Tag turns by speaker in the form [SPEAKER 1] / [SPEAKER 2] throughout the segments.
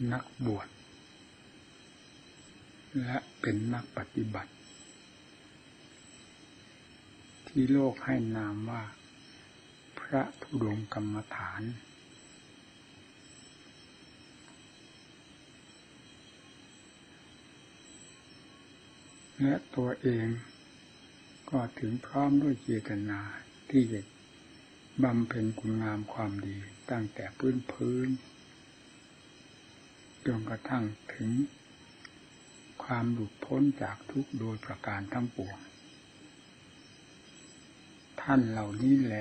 [SPEAKER 1] นักบวชและเป็นนักปฏิบัติที่โลกให้นามว่าพระธุดงค์กรรมฐานและตัวเองก็ถึงพร้อมด้วยเจตนาที่จะบำเพ็ญคุณงามความดีตั้งแต่พื้นจนกระทั่งถึงความหลุดพ้นจากทุกข์โดยประการทั้งปวงท่านเหล่านี้แล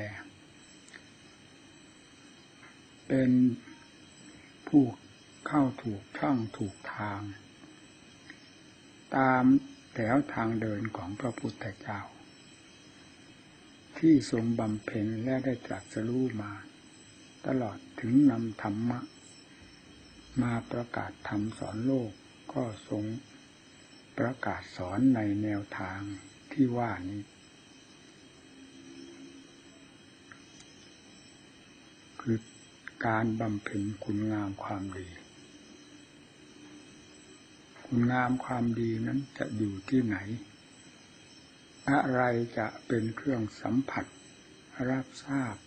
[SPEAKER 1] เป็นผู้เข้าถูกช่องถูกทางตามแถวทางเดินของพระพุทธเจ้าที่ทรงบำเพ็ญและได้ตรัสรู้มาตลอดถึงนำธรรมะมาประกาศธรรมสอนโลกก็ทรงประกาศสอนในแนวทางที่ว่านี้คือการบำเพ็ญคุณงามความดีคุณงามความดีนั้นจะอยู่ที่ไหนอะไรจะเป็นเครื่องสัมผัสรับทราบ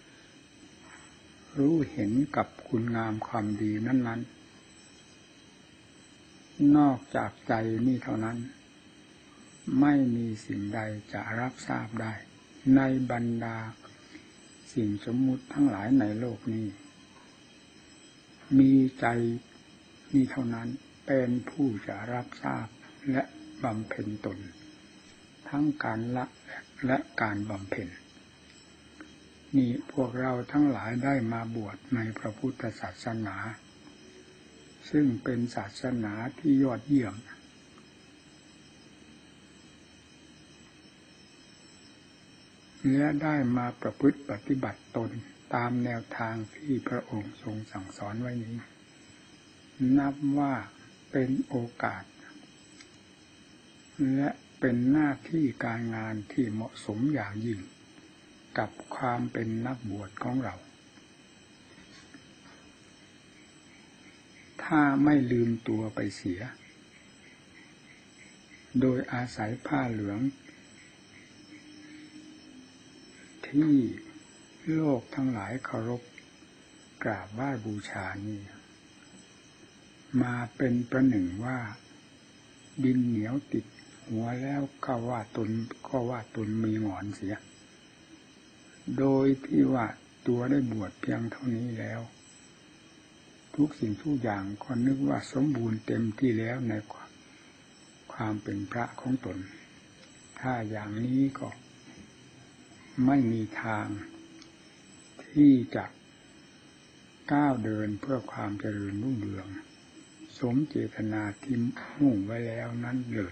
[SPEAKER 1] รู้เห็นกับคุณงามความดีนั้นๆนอกจากใจนี่เท่านั้นไม่มีสิ่งใดจะรับทราบได้ในบรรดาสิ่งสมมุติทั้งหลายในโลกนี้มีใจนี่เท่านั้นเป็นผู้จะรับทราบและบำเพ็ญตนทั้งการละและการบำเพ็ญนี่พวกเราทั้งหลายได้มาบวชในพระพุทธศาสนาซึ่งเป็นศาสนาที่ยอดเยี่ยมและได้มาประพฤติปฏิบัติตนตามแนวทางที่พระองค์ทรงสั่งสอนไว้นี้นับว่าเป็นโอกาสและเป็นหน้าที่การงานที่เหมาะสมอย่างยิ่งกับความเป็นนักบวชของเราถ้าไม่ลืมตัวไปเสียโดยอาศัยผ้าเหลืองที่โลกทั้งหลายเคารพกราบไหว้บูชานี่มาเป็นประหนึ่งว่าดินเหนียวติดหัวแล้วก็ว่าตนมีหงอนเสียโดยที่ว่าตัวได้บวชเพียงเท่านี้แล้วทุกสิ่งทุกอย่างก็นึกว่าสมบูรณ์เต็มที่แล้วในความเป็นพระของตนถ้าอย่างนี้ก็ไม่มีทางที่จะก้าวเดินเพื่อความเจริญรุ่งเรืองสมเจตนาที่มุ่งไว้แล้วนั้นเลย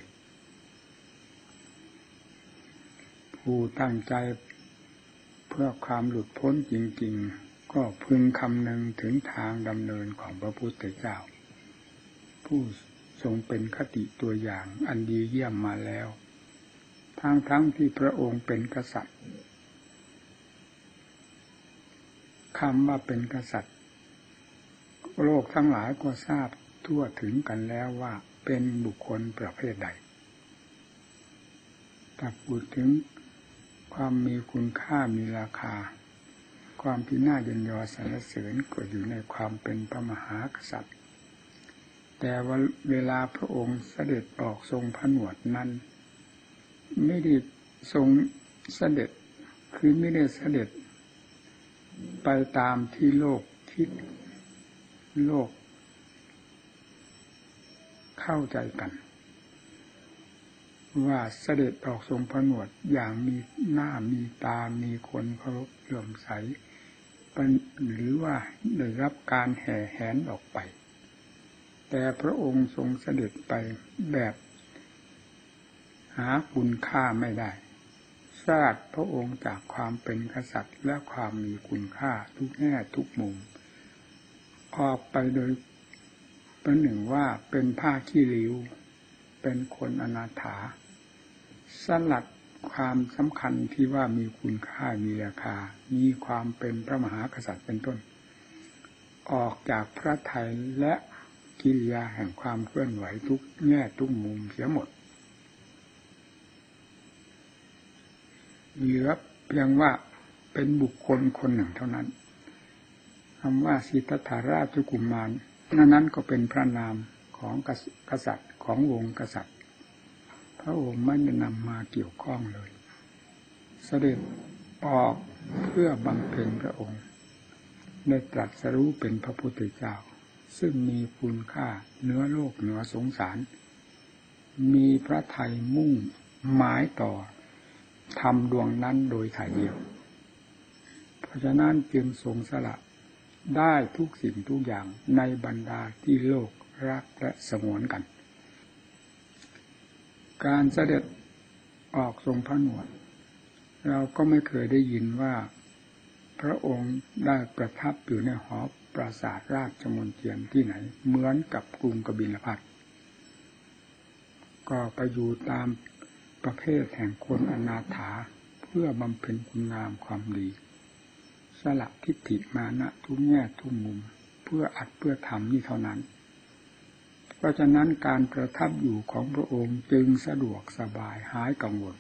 [SPEAKER 1] ผู้ตั้งใจเพื่อความหลุดพ้นจริงๆก็พึงคำนึงถึงทางดำเนินของพระพุทธเจ้าผู้ทรงเป็นคติตัวอย่างอันดีเยี่ยมมาแล้วทั้งที่พระองค์เป็นกษัตริย์คำว่าเป็นกษัตริย์โลกทั้งหลายก็ทราบทั่วถึงกันแล้วว่าเป็นบุคคลประเภทใดถ้าพูดถึงความมีคุณค่ามีราคาความที่น่ายินยอสรรเสริญก็อยู่ในความเป็นพระมหากษัตริย์แต่ว่าเวลาพระองค์เสด็จออกทรงผนวดนั้นไม่ได้ทรงเสด็จคือไม่ได้เสด็จไปตามที่โลกคิดโลกเข้าใจกันว่าเสด็จออกทรงผนวดอย่างมีหน้ามีตามีคนเคารพเลื่อมใสหรือว่าได้รับการแห่แหนออกไปแต่พระองค์ทรงเสด็จไปแบบหาคุณค่าไม่ได้ทราบพระองค์จากความเป็นกษัตริย์และความมีคุณค่าทุกแง่ทุกมุมออกไปโดยประหนึ่งว่าเป็นผ้าขี้ริ้วเป็นคนอนาถาสลัดความสำคัญที่ว่ามีคุณค่ามีราคามีความเป็นพระมหากษัตริย์เป็นต้นออกจากพระทัยและกิริยาแห่งความเคลื่อนไหวทุกแง่ทุกมุมเสียหมดเหลือเพียงว่าเป็นบุคคลคนหนึ่งเท่านั้นคำว่าสิทธัตถราชกุมารนั้นก็เป็นพระนามของกษัตริย์ของวงศ์กษัตริย์พระองค์ไม่ได้นำมาเกี่ยวข้องเลยเสด็จออกเพื่อบำเพ็ญพระองค์ได้ตรัสรู้เป็นพระพุทธเจ้าซึ่งมีคุณค่าเหนือโลกเหนือสงสารมีพระทัยมุ่งหมายต่อธรรมดวงนั้นโดยถ่ายเดียวเพราะฉะนั้นจึงทรงสละได้ทุกสิ่งทุกอย่างในบรรดาที่โลกรักและสงวนกันการเสด็จออกทรงพระนวดเราก็ไม่เคยได้ยินว่าพระองค์ได้ประทับอยู่ในหอปราสาทราชมนเทียนที่ไหนเหมือนกับกรุงกบิลพัสดุก็ไปอยู่ตามประเภทแห่งคนอนาถาเพื่อบำเพ็ญคุณงามความดีสละทิฏฐิมานะทุกแง่ทุกมุมเพื่ออัดเพื่อทำนี่เท่านั้นเพราะฉะนั้นการประทับอยู่ของพระองค์จึงสะดวกสบายหายกังวล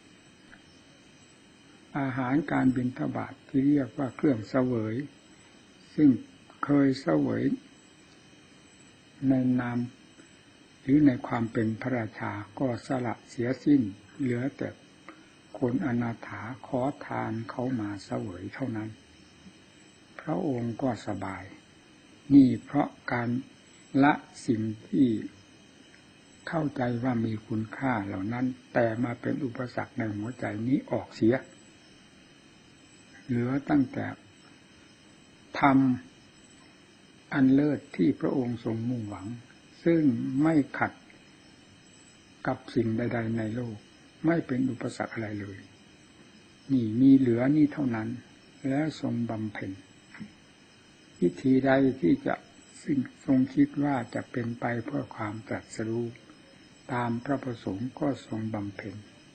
[SPEAKER 1] อาหารการบิณฑบาตที่เรียกว่าเครื่องเสวยซึ่งเคยเสวยในนามหรือในความเป็นพระราชาก็สละเสียสิ้นเหลือแต่คนอนาถาขอทานเขามาเสวยเท่านั้นพระองค์ก็สบายนี่เพราะการละสิ่งที่เข้าใจว่ามีคุณค่าเหล่านั้นแต่มาเป็นอุปสรรคในหัวใจนี้ออกเสียเหลือตั้งแต่ธรรมอันเลิศที่พระองค์ทรงมุ่งหวังซึ่งไม่ขัดกับสิ่งใดๆในโลกไม่เป็นอุปสรรคอะไรเลยนี่มีเหลือนี่เท่านั้นแล้วทรงบำเพ็ญวิธีใดที่จะซึ่งทรงคิดว่าจะเป็นไปเพื่อความตรัสรู้ตามพระประสงค์ก็ทรงบำเพ็ญ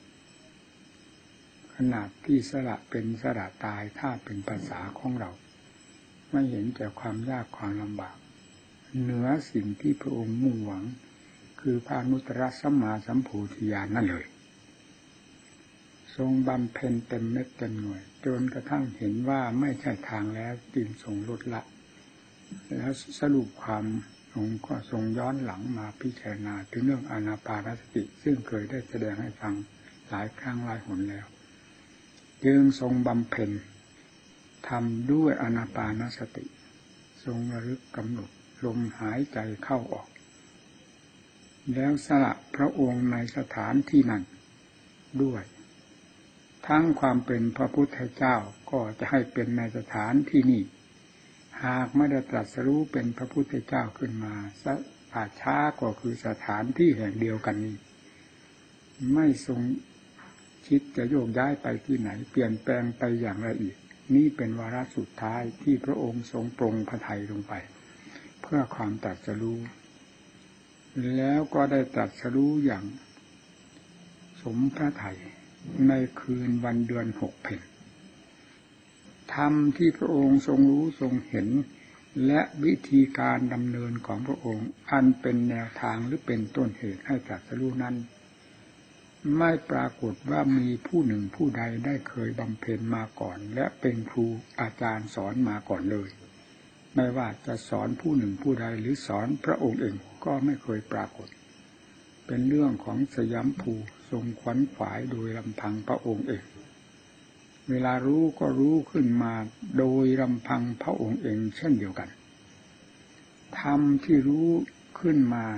[SPEAKER 1] ขนาดที่สละเป็นสละตายถ้าเป็นภาษาของเราไม่เห็นแก่ความยากความลำบากเหนือสิ่งที่พระองค์มุ่งหวังคือพระอนุตตรสัมมาสัมโพธิญาณนั่นเลยทรงบำเพ็ญเต็มเม็ดเต็มหน่วยจนกระทั่งเห็นว่าไม่ใช่ทางแล้วจึงทรงลดละแล้วสรุปความองค์ก็ทรงย้อนหลังมาพิจารณาถึงเรื่องอานาปานสติซึ่งเคยได้แสดงให้ฟังหลายครั้งหลายหนแล้วจึงทรงบำเพ็ญทำด้วยอานาปานสติทรงระลึกกำหนดลมหายใจเข้าออกแล้วสละพระองค์ในสถานที่นั้นด้วยทั้งความเป็นพระพุทธเจ้าก็จะให้เป็นในสถานที่นี้หากไม่ได้ตรัสรู้เป็นพระพุทธเจ้าขึ้นมาป่าช้าก็คือสถานที่แห่งเดียวกันนี้ไม่ทรงคิดจะโยกย้ายไปที่ไหนเปลี่ยนแปลงไปอย่างละเอียดนี่เป็นวาระสุดท้ายที่พระองค์ทรงปรงพระทัยลงไปเพื่อความตรัสรู้แล้วก็ได้ตรัสรู้อย่างสมพระทัยในคืนวันเดือน6 เพ็ญธรรมที่พระองค์ทรงรู้ทรงเห็นและวิธีการดำเนินของพระองค์อันเป็นแนวทางหรือเป็นต้นเหตุให้ตรัสรู้นั้นไม่ปรากฏว่ามีผู้หนึ่งผู้ใดได้เคยบำเพ็ญมาก่อนและเป็นครูอาจารย์สอนมาก่อนเลยไม่ว่าจะสอนผู้หนึ่งผู้ใดหรือสอนพระองค์เองก็ไม่เคยปรากฏเป็นเรื่องของสยามภูทรงขวนขวายโดยลำพังพระองค์เองเวลารู้ก็รู้ขึ้นมาโดยลำพังพระองค์เองเช่นเดียวกันธรรมที่รู้ขึ้นมา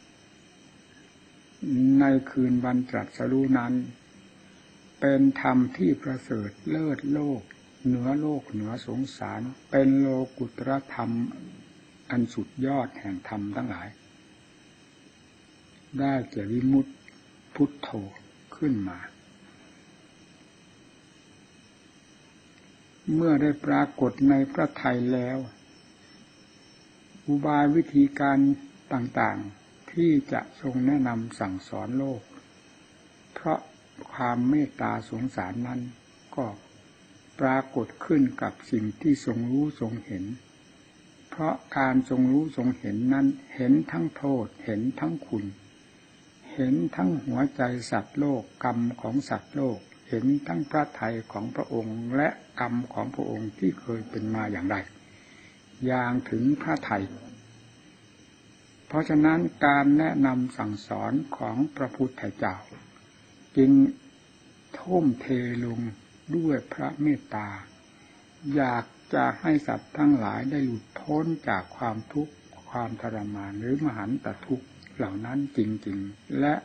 [SPEAKER 1] ในคืนวันตรัสรู้นั้นเป็นธรรมที่ประเสริฐเลิศโลกเหนือโลกเหนือสงสารเป็นโลกุตรธรรมอันสุดยอดแห่งธรรมทั้งหลายได้แก่วิมุตติพุทโธขึ้นมาเมื่อได้ปรากฏในพระทัยแล้วอุบายวิธีการต่างๆที่จะทรงแนะนำสั่งสอนโลกเพราะความเมตตาสงสารนั้นก็ปรากฏขึ้นกับสิ่งที่ทรงรู้ทรงเห็นพราะการทรงรู้ทรงเห็นนั้นเห็นทั้งโทษเห็นทั้งคุณเห็นทั้งหัวใจสัตว์โลกกรรมของสัตว์โลกเห็นทั้งพระทัยของพระองค์และกรรมของพระองค์ที่เคยเป็นมาอย่างไรอย่างถึงพระทัยเพราะฉะนั้นการแนะนำสั่งสอนของพระพุทธเจ้าจึงทุ่มเทลงด้วยพระเมตตาอยากจะให้สัตว์ทั้งหลายได้หลุดพ้นจากความทุกข์ความทรมานหรือมหันตทุกข์เหล่านั้นจริงๆและ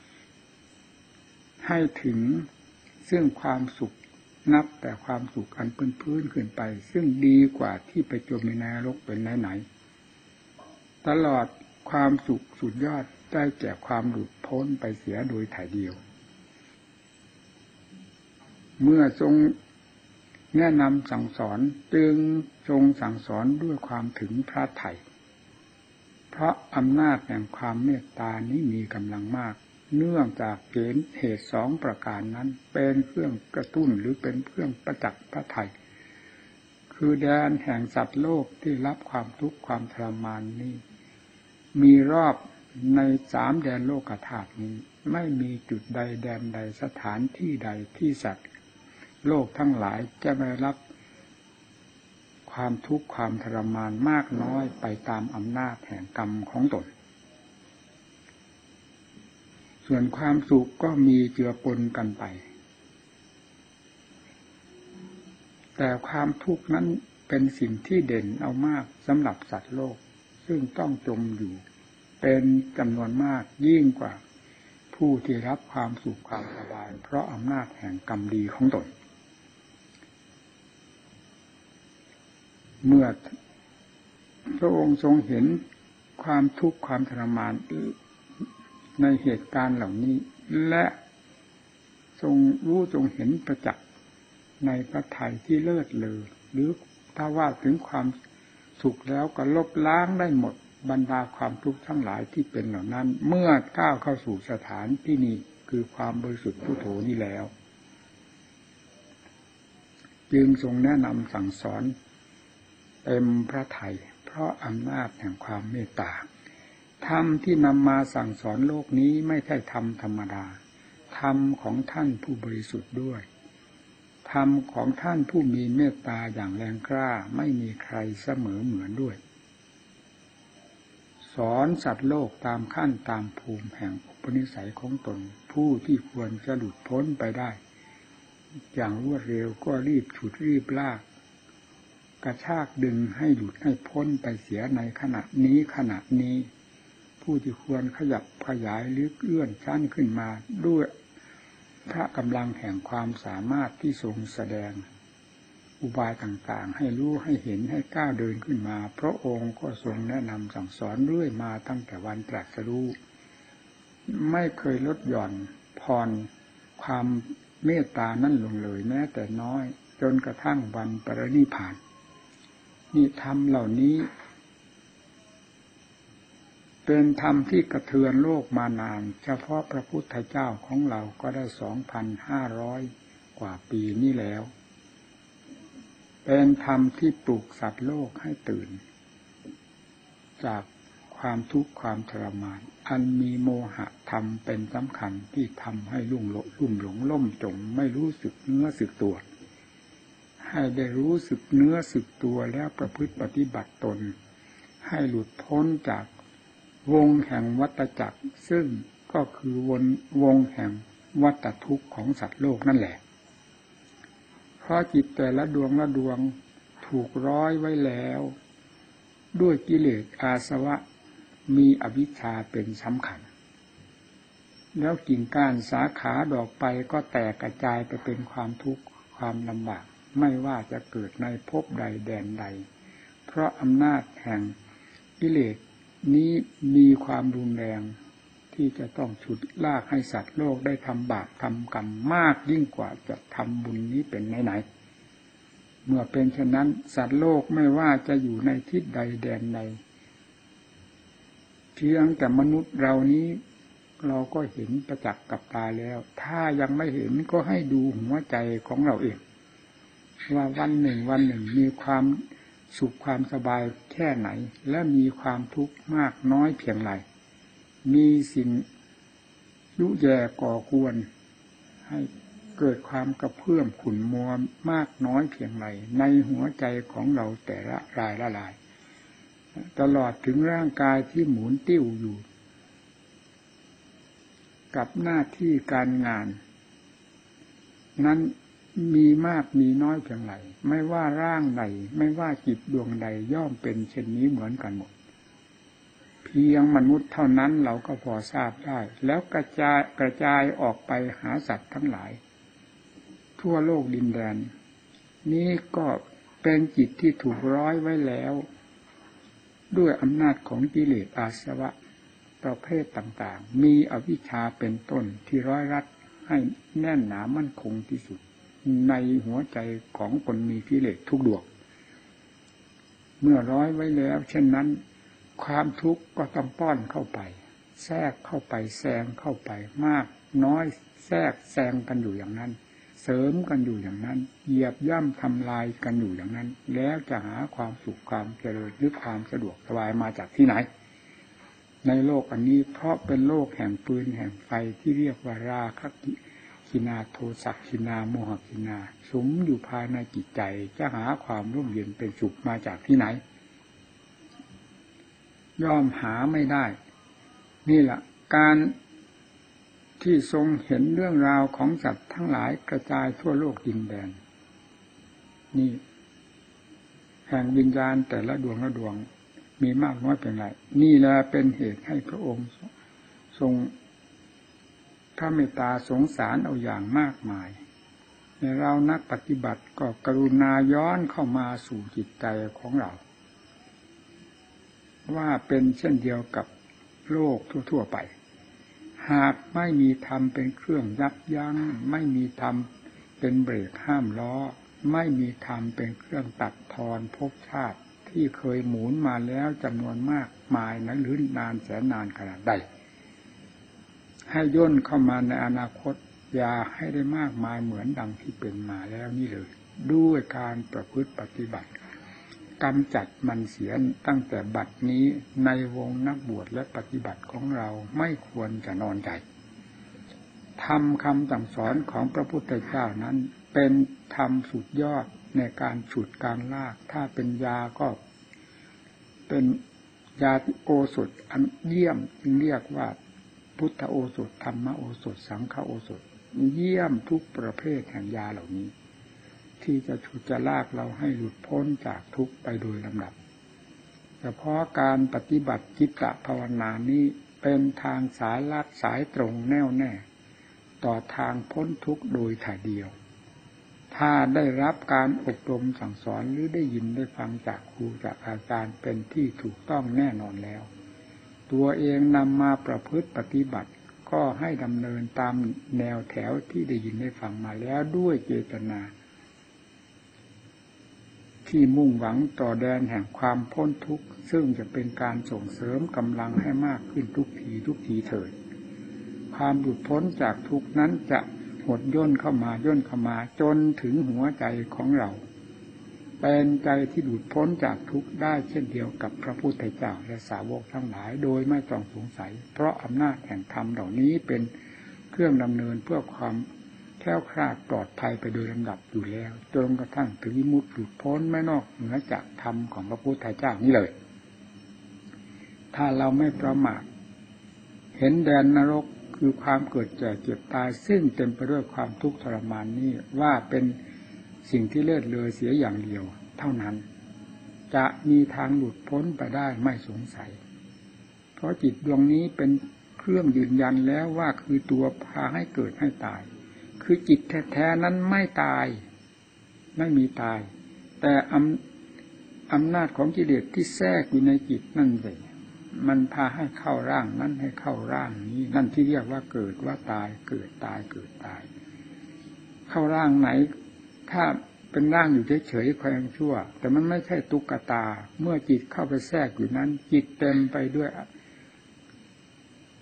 [SPEAKER 1] ให้ถึงซึ่งความสุขนับแต่ความสุขอันพื้นๆขึ้นไปซึ่งดีกว่าที่ไปจมในนรกเป็นไหนๆตลอดความสุขสุดยอดได้แก่ความหลุดพ้นไปเสียโดยถ่ายเดียวเมื่อทรงแนะนำสั่งสอนจึงทรงสั่งสอนด้วยความถึงพระทัยเพราะอำนาจแห่งความเมตตานี้มีกำลังมากเนื่องจากเหตุสองประการนั้นเป็นเครื่องกระตุ้นหรือเป็นเครื่องประจักษ์พระทัยคือแดนแห่งสัตว์โลกที่รับความทุกข์ความทรมานนี้มีรอบใน3แดนโลกธาตุนี้ไม่มีจุดใดแดนใดสถานที่ใดที่สัตว์โลกทั้งหลายจะไม่รับความทุกข์ความทรมานมากน้อยไปตามอำนาจแห่งกรรมของตนส่วนความสุขก็มีเจือปนกันไปแต่ความทุกข์นั้นเป็นสิ่งที่เด่นเอามากสำหรับสัตว์โลกซึ่งต้องจมอยู่เป็นจำนวนมากยิ่งกว่าผู้ที่รับความสุขความสบายเพราะอำนาจแห่งกรรมดีของตนเมื่อพระองค์ทรงเห็นความทุกข์ความทรมานในเหตุการณ์เหล่านี้และทรงรู้ทรงเห็นประจักษ์ในพระทัยที่เลิศเลอหรือถ้าว่าถึงความสุขแล้วก็ลบล้างได้หมดบรรดาความทุกข์ทั้งหลายที่เป็นเหล่านั้นเมื่อก้าวเข้าสู่สถานที่นี้คือความบริสุทธิ์พุทโธนี้แล้วจึงทรงแนะนำสั่งสอนเต็มพระทัยเพราะอำนาจแห่งความเมตตาธรรมที่นำมาสั่งสอนโลกนี้ไม่ใช่ธรรมธรรมดาธรรมของท่านผู้บริสุทธิ์ด้วยธรรมของท่านผู้มีเมตตาอย่างแรงกล้าไม่มีใครเสมอเหมือนด้วยสอนสัตว์โลกตามขั้นตามภูมิแห่งอุปนิสัยของตนผู้ที่ควรจะหลุดพ้นไปได้อย่างรวดเร็วก็รีบฉุดรีบลากกระชากดึงให้หลุดให้พ้นไปเสียในขณะนี้ผู้ที่ควรขยับขยายหรือเลื่อนชั้นขึ้นมาด้วยพระกำลังแห่งความสามารถที่ทรงแสดงอุบายต่างๆให้รู้ให้เห็นให้ก้าวเดินขึ้นมาพระองค์ก็ทรงแนะนำสั่งสอนเรื่อยมาตั้งแต่วันตรัสรู้ไม่เคยลดหย่อนผ่อนความเมตตานั้นลงเลยแม้แต่น้อยจนกระทั่งวันปรินิพพานนี่ธรรมเหล่านี้เป็นธรรมที่กระเทือนโลกมานานเฉพาะพระพุทธเจ้าของเราก็ได้ 2,500 กว่าปีนี้แล้วเป็นธรรมที่ปลุกสัตว์โลกให้ตื่นจากความทุกข์ความทรมานอันมีโมหะธรรมเป็นสำคัญที่ทำให้ลุ่มหลงล่มจมไม่รู้สึกเนื้อสึกตัวให้ได้รู้สึกเนื้อสึกตัวแล้วประพฤติปฏิบัติตนให้หลุดพ้นจากวงแห่งวัฏจักรซึ่งก็คือวงแห่งวัฏทุกข์ของสัตว์โลกนั่นแหละเพราะจิตแต่ละดวงถูกร้อยไว้แล้วด้วยกิเลสอาสวะมีอวิชชาเป็นสำคัญแล้วกิ่งก้านสาขาดอกไปก็แตกกระจายไปเป็นความทุกข์ความลำบากไม่ว่าจะเกิดในภพใดแดนใดเพราะอำนาจแห่งกิเลสนี้มีความรุนแรงที่จะต้องฉุดลากให้สัตว์โลกได้ทำบาปทำกรรมมากยิ่งกว่าจะทำบุญนี้เป็นไหนเมื่อเป็นเช่นนั้นสัตว์โลกไม่ว่าจะอยู่ในทิศใดแดนใดเพียงแต่มนุษย์เรานี้เราก็เห็นประจักษ์กับตาแล้วถ้ายังไม่เห็นก็ให้ดูหัวใจของเราเองว่าวันหนึ่งมีความสุขความสบายแค่ไหนและมีความทุกข์มากน้อยเพียงไรมีสิ่งยุแย่ก่อกวนให้เกิดความกระเพื่อมขุ่นมัวมากน้อยเพียงไรในหัวใจของเราแต่ละรายละลายตลอดถึงร่างกายที่หมุนติ้วอยู่กับหน้าที่การงานนั้นมีมากมีน้อยเพียงไรไม่ว่าร่างใดไม่ว่าจิตดวงใดย่อมเป็นเช่นนี้เหมือนกันหมดเพียงมนุษย์เท่านั้นเราก็พอทราบได้แล้วกระจายออกไปหาสัตว์ทั้งหลายทั่วโลกดินแดนนี้ก็เป็นจิตที่ถูกร้อยไว้แล้วด้วยอำนาจของกิเลสอาสวะประเภทต่างๆมีอวิชชาเป็นต้นที่ร้อยรัดให้แน่นหนามั่นคงที่สุดในหัวใจของคนมีกิเลสทุกดวงเมื่อร้อยไว้แล้วเช่นนั้นความทุกข์ก็ต้องป้อนเข้าไปแทรกเข้าไปแซงเข้าไปมากน้อยแทรกแซงกันอยู่อย่างนั้นเสริมกันอยู่อย่างนั้นเหยียบย่ำทำลายกันอยู่อย่างนั้นแล้วจะหาความสุขความเจริญหรือความสะดวกสบายมาจากที่ไหนในโลกอันนี้เพราะเป็นโลกแห่งปืนแห่งไฟที่เรียกว่าราคะกินาโทสะกินาโมหกินาสุมอยู่ภายในจิตใจจะหาความร่มเย็นเป็นสุขมาจากที่ไหนย่อมหาไม่ได้นี่แหละการที่ทรงเห็นเรื่องราวของสัตว์ทั้งหลายกระจายทั่วโลกดินแดนนี่แห่งวิญญาณแต่ละดวงละดวงมีมากน้อยเป็นไรนี่แหละเป็นเหตุให้พระองค์ทรงพระเมตตาสงสารเอาอย่างมากมายในเรานักปฏิบัติก็กรุณาย้อนเข้ามาสู่จิตใจของเราว่าเป็นเช่นเดียวกับโลกทั่วๆไปหากไม่มีธรรมเป็นเครื่องยับยั้งไม่มีธรรมเป็นเบรกห้ามล้อไม่มีธรรมเป็นเครื่องตัดทอนภพชาติที่เคยหมุนมาแล้วจำนวนมากมายนั้นหรือนานแสนนานขนาดใดให้ย่นเข้ามาในอนาคตอย่าให้ได้มากมายเหมือนดังที่เป็นมาแล้วนี่เลยด้วยการประพฤติปฏิบัติกำจัดมันเสียตั้งแต่บัดนี้ในวงนักบวชและปฏิบัติของเราไม่ควรจะนอนใจธรรมคำสั่งสอนของพระพุทธเจ้านั้นเป็นธรรมสุดยอดในการฉุดการลากถ้าเป็นยาก็เป็นยาโอสถอันเยี่ยมจึงเรียกว่าพุทธโอสถธรรมโอสถสังฆโอสถเยี่ยมทุกประเภทแห่งยาเหล่านี้ที่จะฉุดจะลากเราให้หลุดพ้นจากทุกข์ไปโดยลำดับเฉพาะการปฏิบัติจิตตภาวนานี้เป็นทางสายลัดสายตรงแน่วแน่ต่อทางพ้นทุกข์โดยถ่ายเดียวถ้าได้รับการอบรมสั่งสอนหรือได้ยินได้ฟังจากครูจากอาจารย์เป็นที่ถูกต้องแน่นอนแล้วตัวเองนำมาประพฤติปฏิบัติก็ให้ดำเนินตามแนวแถวที่ได้ยินได้ฟังมาแล้วด้วยเจตนาที่มุ่งหวังต่อแดนแห่งความพ้นทุกข์ซึ่งจะเป็นการส่งเสริมกำลังให้มากขึ้นทุกทีเถิดความหลุดพ้นจากทุกข์นั้นจะหดย่นเข้ามาจนถึงหัวใจของเราเป็นใจที่หลุดพ้นจากทุกข์ได้เช่นเดียวกับพระพุทธเจ้าและสาวกทั้งหลายโดยไม่ต้องสงสัยเพราะอำนาจแห่งธรรมเหล่านี้เป็นเครื่องดำเนินเพื่อความแคล้วคลาดปลอดภัยไปโดยลำดับอยู่แล้วจนกระทั่งถึงวิมุตติหลุดพ้นไม่นอกเหนือจากธรรมของพระพุทธเจ้านี้เลยถ้าเราไม่ประมาทเห็นแดนนรกคือความเกิดแก่เจ็บตายซึ่งเต็มไปด้วยความทุกข์ทรมานนี้ว่าเป็นสิ่งที่เลิศเลอเสียอย่างเดียวเท่านั้นจะมีทางหลุดพ้นไปได้ไม่สงสัยเพราะจิตดวงนี้เป็นเครื่องยืนยันแล้วว่าคือตัวพาให้เกิดให้ตายคือจิตแท้ๆนั้นไม่ตายไม่มีตายแต่อำนาจของกิเลสที่แทรกอยู่ในจิตนั่นเองมันพาให้เข้าร่างนั้นให้เข้าร่างนี้นั่นที่เรียกว่าเกิดว่าตายเกิดตายเกิดตายเข้าร่างไหนถ้าเป็นร่างอยู่เฉยๆค่อยยังชั่วแต่มันไม่ใช่ตุ๊กตาเมื่อจิตเข้าไปแทรกอยู่นั้นจิตเต็มไปด้วย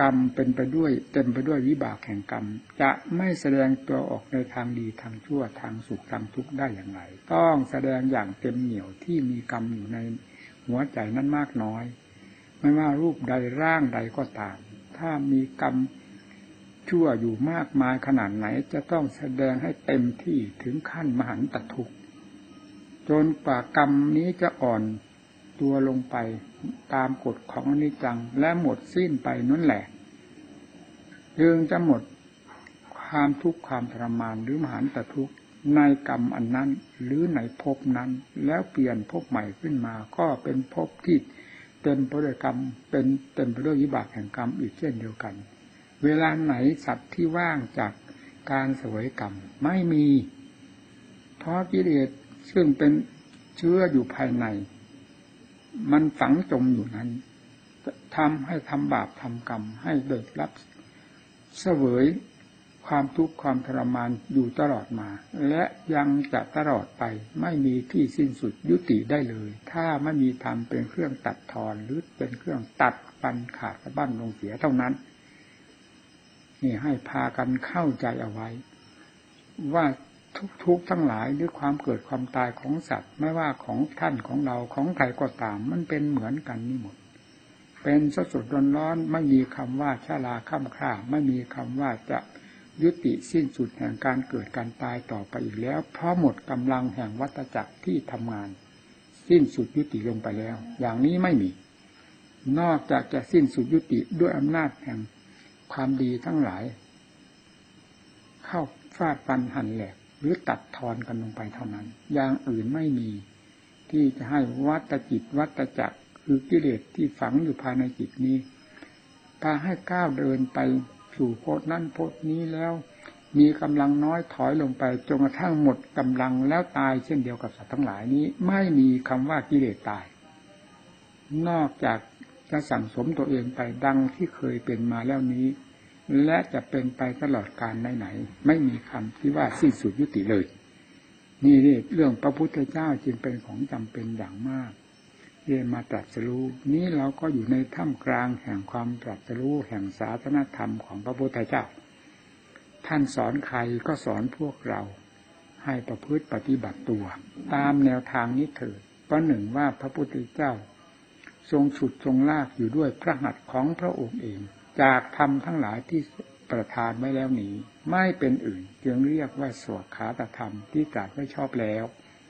[SPEAKER 1] กรรมเป็นไปด้วยเต็มไปด้วยวิบากแห่งกรรมจะไม่แสดงตัวออกในทางดีทางชั่วทางสุขทางทุกข์ได้อย่างไรต้องแสดงอย่างเต็มเหนี่ยวที่มีกรรมอยู่ในหัวใจนั้นมากน้อยไม่ว่ารูปใดร่างใดก็ตามถ้ามีกรรมชั่วอยู่มากมายขนาดไหนจะต้องแสดงให้เต็มที่ถึงขั้นมหันตทุกข์จนกว่ากรรมนี้จะอ่อนตัวลงไปตามกฎของอนิจจังและหมดสิ้นไปนั่นแหละจึงจะหมดความทุกข์ความทรมานหรือมหันตทุกข์ในกรรมอันนั้นหรือในภพนั้นแล้วเปลี่ยนภพใหม่ขึ้นมาก็เป็นภพที่เต็มไปด้วยกรรมเป็นเต็มไปด้วยวิบากแห่งกรรมอีกเช่นเดียวกันเวลาไหนสัตว์ที่ว่างจากการเสวยกรรมไม่มีเพราะกิเลสซึ่งเป็นเชื้ออยู่ภายในมันฝังจมอยู่นั้นทำให้ทำบาปทำกรรมให้เดือดรับเสวยความทุกข์ความทรมานอยู่ตลอดมาและยังจะตลอดไปไม่มีที่สิ้นสุดยุติได้เลยถ้าไม่มีธรรมเป็นเครื่องตัดทอนหรือเป็นเครื่องตัดฟันขาดสะบั้นลงเสียเท่านั้นนี่ให้พากันเข้าใจเอาไว้ว่าทุกทั้งหลายหรือความเกิดความตายของสัตว์ไม่ว่าของท่านของเราของใครก็ตามมันเป็นเหมือนกันนี่หมดเป็นสดๆร้อนๆไม่มีคำว่าชราค่ำคร่าไม่มีคำว่าจะยุติสิ้นสุดแห่งการเกิดการตายต่อไปอีกแล้วเพราะหมดกำลังแห่งวัฏจักรที่ทำงานสิ้นสุดยุติลงไปแล้วอย่างนี้ไม่มีนอกจากจะสิ้นสุดยุติด้วยอำนาจแห่งความดีทั้งหลายเข้าฟาดฟันหั่นแหลกหรือตัดทอนกันลงไปเท่านั้นอย่างอื่นไม่มีที่จะให้วัฏจิตวัฏจักรคือกิเลสที่ฝังอยู่ภายในจิตนี้พาให้ก้าวเดินไปสู่โพธินั้นโพธินี้แล้วมีกำลังน้อยถอยลงไปจนกระทั่งหมดกำลังแล้วตายเช่นเดียวกับสัตว์ทั้งหลายนี้ไม่มีคำว่ากิเลสตายนอกจากจะสั่งสมตัวเองไปดังที่เคยเป็นมาแล้วนี้และจะเป็นไปตลอดกาลไหนๆไม่มีคำที่ว่าสิ้นสุดยุติเลยนี่เรื่องพระพุทธเจ้าจึงเป็นของจำเป็นอย่างมากที่มาตรัสรู้นี้เราก็อยู่ในท่ามกลางแห่งความตรัสรู้แห่งศาสนธรรมของพระพุทธเจ้าท่านสอนใครก็สอนพวกเราให้ประพฤติปฏิบัติตัวตามแนวทางนี้เถิดประหนึ่งว่าพระพุทธเจ้าทรงฉุดทรงลากอยู่ด้วยพระหัตถ์ของพระองค์เองจากธรรมทั้งหลายที่ประทานไว้แล้วนี้ไม่เป็นอื่นจึงเรียกว่าสวดขาตธรรมที่ตรัสไว้ชอบแล้ว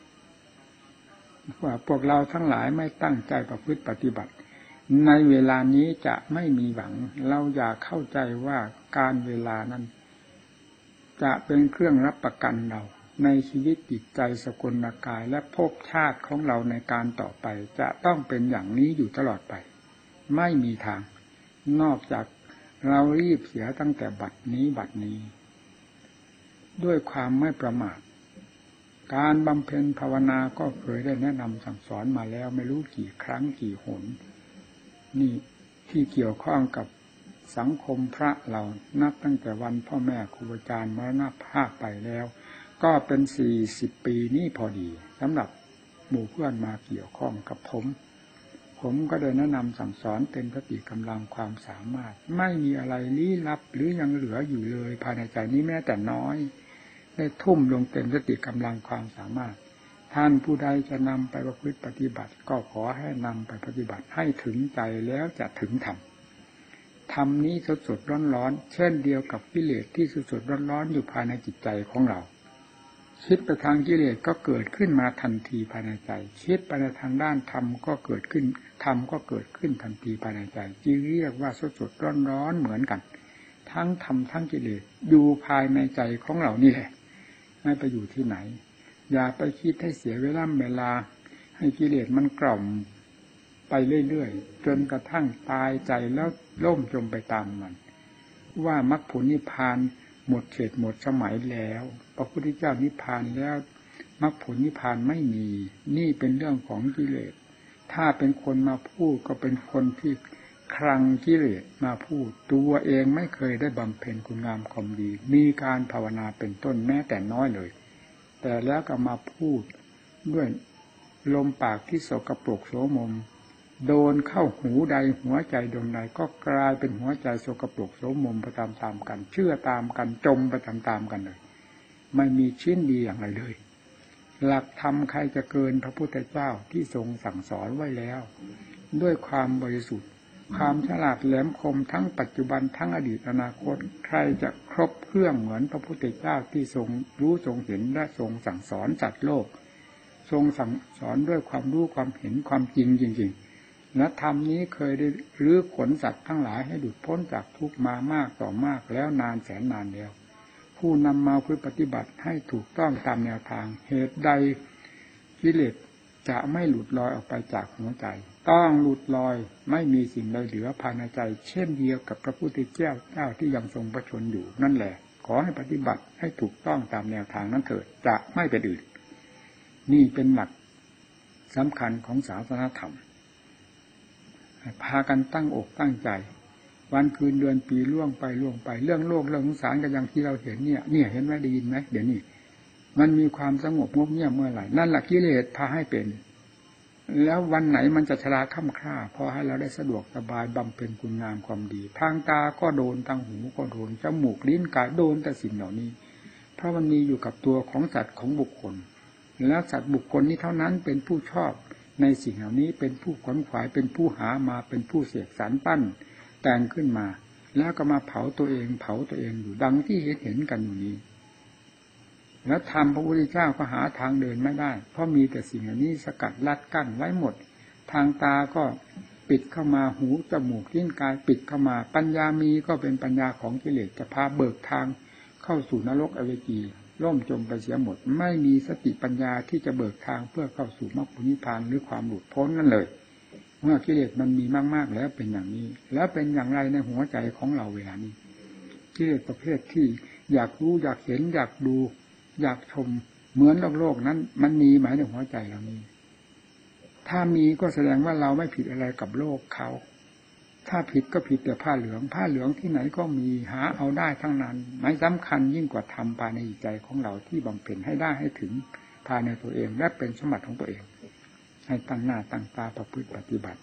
[SPEAKER 1] ว่าพวกเราทั้งหลายไม่ตั้งใจประพฤติปฏิบัติในเวลานี้จะไม่มีหวังเราอย่าเข้าใจว่าการเวลานั้นจะเป็นเครื่องรับประกันเราในชีวิตจิตใจสกุลกายและภพชาติของเราในการต่อไปจะต้องเป็นอย่างนี้อยู่ตลอดไปไม่มีทางนอกจากเรารีบเสียตั้งแต่บัดนี้ด้วยความไม่ประมาทการบำเพ็ญภาวนาก็เคยได้แนะนำสั่งสอนมาแล้วไม่รู้กี่ครั้งกี่หนนี่ที่เกี่ยวข้องกับสังคมพระเรานับตั้งแต่วันพ่อแม่ครูอาจารย์มรณภาพไปแล้วก็เป็น40 ปีนี่พอดีสำหรับหมู่เพื่อนมาเกี่ยวข้องกับผมก็ได้แนะนำสั่งสอนเต็มสติกำลังความสามารถไม่มีอะไรลี้ลับหรือยังเหลืออยู่เลยภายในใจนี้แม้แต่น้อยได้ทุ่มลงเต็มสติกำลังความสามารถท่านผู้ใดจะนำไปประพฤติปฏิบัติก็ขอให้นำไปปฏิบัติให้ถึงใจแล้วจะถึงธรรมนี้สดๆร้อนๆเช่นเดียวกับกิเลสที่สดๆร้อนๆอยู่ภายในจิตใจของเราคิดไปทางกิเลสก็เกิดขึ้นมาทันทีภายในใจคิดไปในทางด้านธรรมก็เกิดขึ้นธรรมก็เกิดขึ้นทันทีภายในใจจึงเรียกว่าสดๆร้อนๆเหมือนกันทั้งธรรมทั้งกิเลสอยู่ภายในใจของเรานี่แหละไม่ไปอยู่ที่ไหนอย่าไปคิดให้เสียเวลาให้กิเลสมันกล่อมไปเรื่อยๆจนกระทั่งตายใจแล้วล่มจมไปตามมันว่ามรรคผลนิพพานหมดเขตหมดสมัยแล้วพระพุทธเจ้านิพพานแล้วมรรคผลนิพพานไม่มีนี่เป็นเรื่องของกิเลสถ้าเป็นคนมาพูดก็เป็นคนที่คลังกิเลสมาพูดตัวเองไม่เคยได้บำเพ็ญคุณงามความดีมีการภาวนาเป็นต้นแม้แต่น้อยเลยแต่แล้วก็มาพูดด้วยลมปากที่สกปรกโสมมโดนเข้าหูใดหัวใจดวงใดก็กลายเป็นหัวใจสกปรกโสมมไปตามๆกันเชื่อตามกันจมไปตามๆกันเลยไม่มีชิ้นดีอย่างไรเลยหลักธรรมใครจะเกินพระพุทธเจ้าที่ทรงสั่งสอนไว้แล้วด้วยความบริสุทธิ์ความฉลาดแหลมคมทั้งปัจจุบันทั้งอดีตอนาคตใครจะครบเครื่องเหมือนพระพุทธเจ้าที่ทรงรู้ทรงเห็นและทรงสั่งสอนสัตว์โลกทรงสั่งสอนด้วยความรู้ความเห็นความจริงจริงๆและธรรมนี้เคยได้รื้อขนสัตว์ทั้งหลายให้หลุดพ้นจากทุกข์มามากต่อมากแล้วนานแสนนานแล้วผู้นำมาเพื่อปฏิบัติให้ถูกต้องตามแนวทางเหตุใดกิเลสจะไม่หลุดลอยออกไปจากหัวใจต้องหลุดลอยไม่มีสิ่งใดเหลือภายในใจเช่นเดียวกับพระพุทธเจ้าที่ยังทรงประชนอยู่นั่นแหละขอให้ปฏิบัติให้ถูกต้องตามแนวทางนั้นเถิดจะไม่เป็นอื่นนี่เป็นหลักสำคัญของศาสนธรรมพากันตั้งอกตั้งใจวันคืนเดือนปีล่วงไปเรื่องโลกเรื่องสงสารกันอย่างที่เราเห็นเนี่ยเห็นไหมได้ยินไหมเดี๋ยวนี้มันมีความสงบงบเงียบเมื่อไหร่นั่นแหละกิเลสพาให้เป็นแล้ววันไหนมันจะชราค่ำคร่าพอให้เราได้สะดวกสบายบำเพ็ญคุณงามความดีทางตาก็โดนทางหูก็โดนจมูกลิ้นกายโดนแต่สิ่งเหล่านี้เพราะมันมีอยู่กับตัวของสัตว์ของบุคคลแล้วสัตว์บุคคลนี้เท่านั้นเป็นผู้ชอบในสิ่งเหล่านี้เป็นผู้ขวนขวายเป็นผู้หามาเป็นผู้เสกสรรปั้นแต่งขึ้นมาแล้วก็มาเผาตัวเองอยู่ดังที่เห็นกันอยู่นี้แล้วธรรมพระพุทธเจ้าก็หาทางเดินไม่ได้เพราะมีแต่สิ่งเหล่านี้สกัดลัดกั้นไว้หมดทางตาก็ปิดเข้ามาหูจมูกลิ้นกายปิดเข้ามาปัญญามีก็เป็นปัญญาของกิเลสจะพาเบิกทางเข้าสู่นรกอเวจีล่มจมไปเสียหมดไม่มีสติปัญญาที่จะเบิกทางเพื่อเข้าสู่มรรคผลนิพพานหรือความหลุดพ้นนั่นเลยเมื่อกิเลสมันมีมากๆแล้วเป็นอย่างนี้แล้วเป็นอย่างไรในหัวใจของเราเวลานี้กิเลสประเภทที่อยากรู้อยากเห็นอยากดูอยากชมเหมือนโลกนั้นมันมีไหมในหัวใจเรานี้ถ้ามีก็แสดงว่าเราไม่ผิดอะไรกับโลกเขาถ้าผิดก็ผิดแต่ผ้าเหลืองที่ไหนก็มีหาเอาได้ทั้งนั้นไม่สำคัญยิ่งกว่าธรรมภายในใจของเราที่บำเพ็ญให้ได้ให้ถึงภายในตัวเองและเป็นสมบัติของตัวเองให้ตั้งหน้าตั้งตาประพฤติปฏิบัติ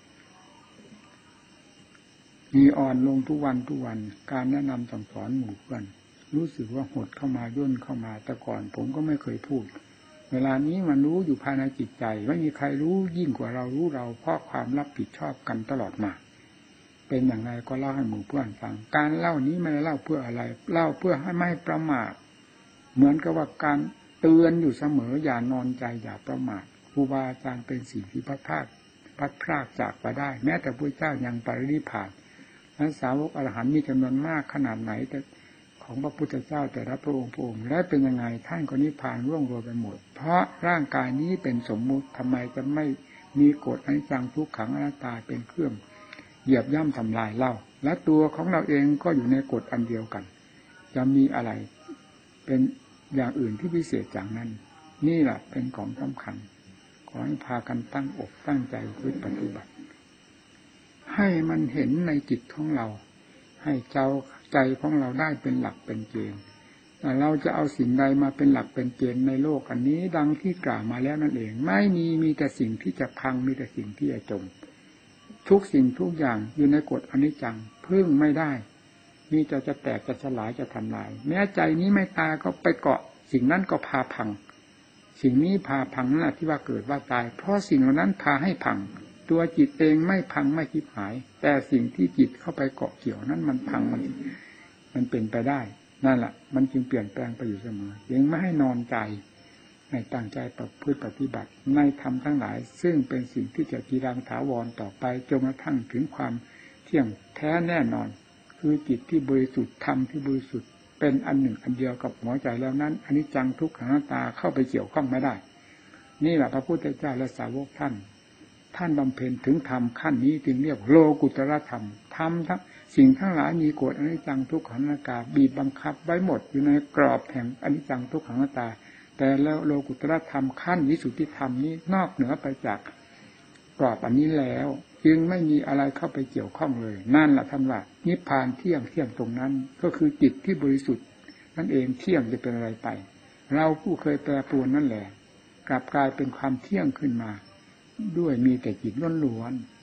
[SPEAKER 1] มีอ่อนลงทุกวันการแนะนำสั่งสอนหมู่เพื่อนรู้สึกว่าหดเข้ามาย่นเข้ามาแต่ก่อนผมก็ไม่เคยพูดเวลานี้มันรู้อยู่ภายในจิตใจไม่มีใครรู้ยิ่งกว่าเรารู้เราเพราะความรับผิดชอบกันตลอดมาเป็นอย่างไรก็เล่าให้หมู่เพื่อนฟังการเล่านี้ไม่ได้เล่าเพื่ออะไรเล่าเพื่อให้ไม่ประมาทเหมือนกับว่าการเตือนอยู่เสมออย่านอนใจอย่าประมาทครูบาอาจารย์เป็นสิ่งที่พัดพรากจากไปได้แม้แต่พระเจ้ายังปรินิพพานและสาวกอรหันต์มีจำนวนมากขนาดไหนแต่ของพระพุทธเจ้าแต่ละพระองค์และเป็นยังไงท่านก็นิพพานร่วงโรยไปหมดเพราะร่างกายนี้เป็นสมมุติทำไมจะไม่มีกฎอนิจจังทุกขังอนัตตาเป็นเครื่องเหยียบย่ำทำลายเล่าและตัวของเราเองก็อยู่ในกฎอันเดียวกันจะมีอะไรเป็นอย่างอื่นที่พิเศษจากนั้นนี่แหละเป็นของสำคัญขอให้พากันตั้งอกตั้งใจปฏิบัติให้มันเห็นในจิตของเราให้ใจของเราได้เป็นหลักเป็นเกณฑ์เราจะเอาสิ่งใดมาเป็นหลักเป็นเกณฑ์ในโลกอันนี้ดังที่กล่าวมาแล้วนั่นเองไม่มีแต่สิ่งที่จะพังมีแต่สิ่งที่จะจมทุกสิ่งทุกอย่างอยู่ในกฎอนิจจังพึ่งไม่ได้นี่จะแตกจะสลายจะทำลายแม้ใจนี้ไม่ตายก็ไปเกาะสิ่งนั้นก็พาพังสิ่งนี้พาพังนั่นแหละที่ว่าเกิดว่าตายเพราะสิ่งเหล่านั้นพาให้พังตัวจิตเองไม่พังไม่คิดหายแต่สิ่งที่จิตเข้าไปเกาะเกี่ยวนั้นมันพังมันเป็นไปได้นั่นแหละมันจึงเปลี่ยนแปลงไปอยู่เสมอยังไม่ให้นอนใจให้ตั้งใจประพฤติปฏิบัติในธรรมทั้งหลายซึ่งเป็นสิ่งที่จะกีรังถาวรต่อไปจนกระทั่งถึงความเที่ยงแท้แน่นอนคือจิตที่บริสุทธิ์ธรรมที่บริสุทธิ์เป็นอันหนึ่งอันเดียวกับหัวใจแล้วนั้นอนิจจังทุกขังอนัตตาเข้าไปเกี่ยวข้องไม่ได้นี่แหละพระพุทธเจ้าและสาวกท่านบำเพ็ญถึงธรรมขั้นนี้จึงเรียกโลกุตรธรรมธรรมทั้งสิ่งทั้งหลายมีกฎอนิจจังทุกขังอนัตตาบีบบังคับไว้หมดอยู่ในกรอบแห่งอนิจจังทุกขังอนัตตาแต่แล้วโลกุตรธรรมขั้นวิสุทธิธรรมนี้นอกเหนือไปจากกรอบอันนี้แล้วจึงไม่มีอะไรเข้าไปเกี่ยวข้องเลยนั่นแหละท่านว่านิพพานเที่ยงตรงนั้นก็คือจิตที่บริสุทธิ์นั่นเองเที่ยงจะเป็นอะไรไปเราผู้เคยแปรปรวนนั่นแหละกลับกลายเป็นความเที่ยงขึ้นมาด้วยมีแต่จิตล้วนๆ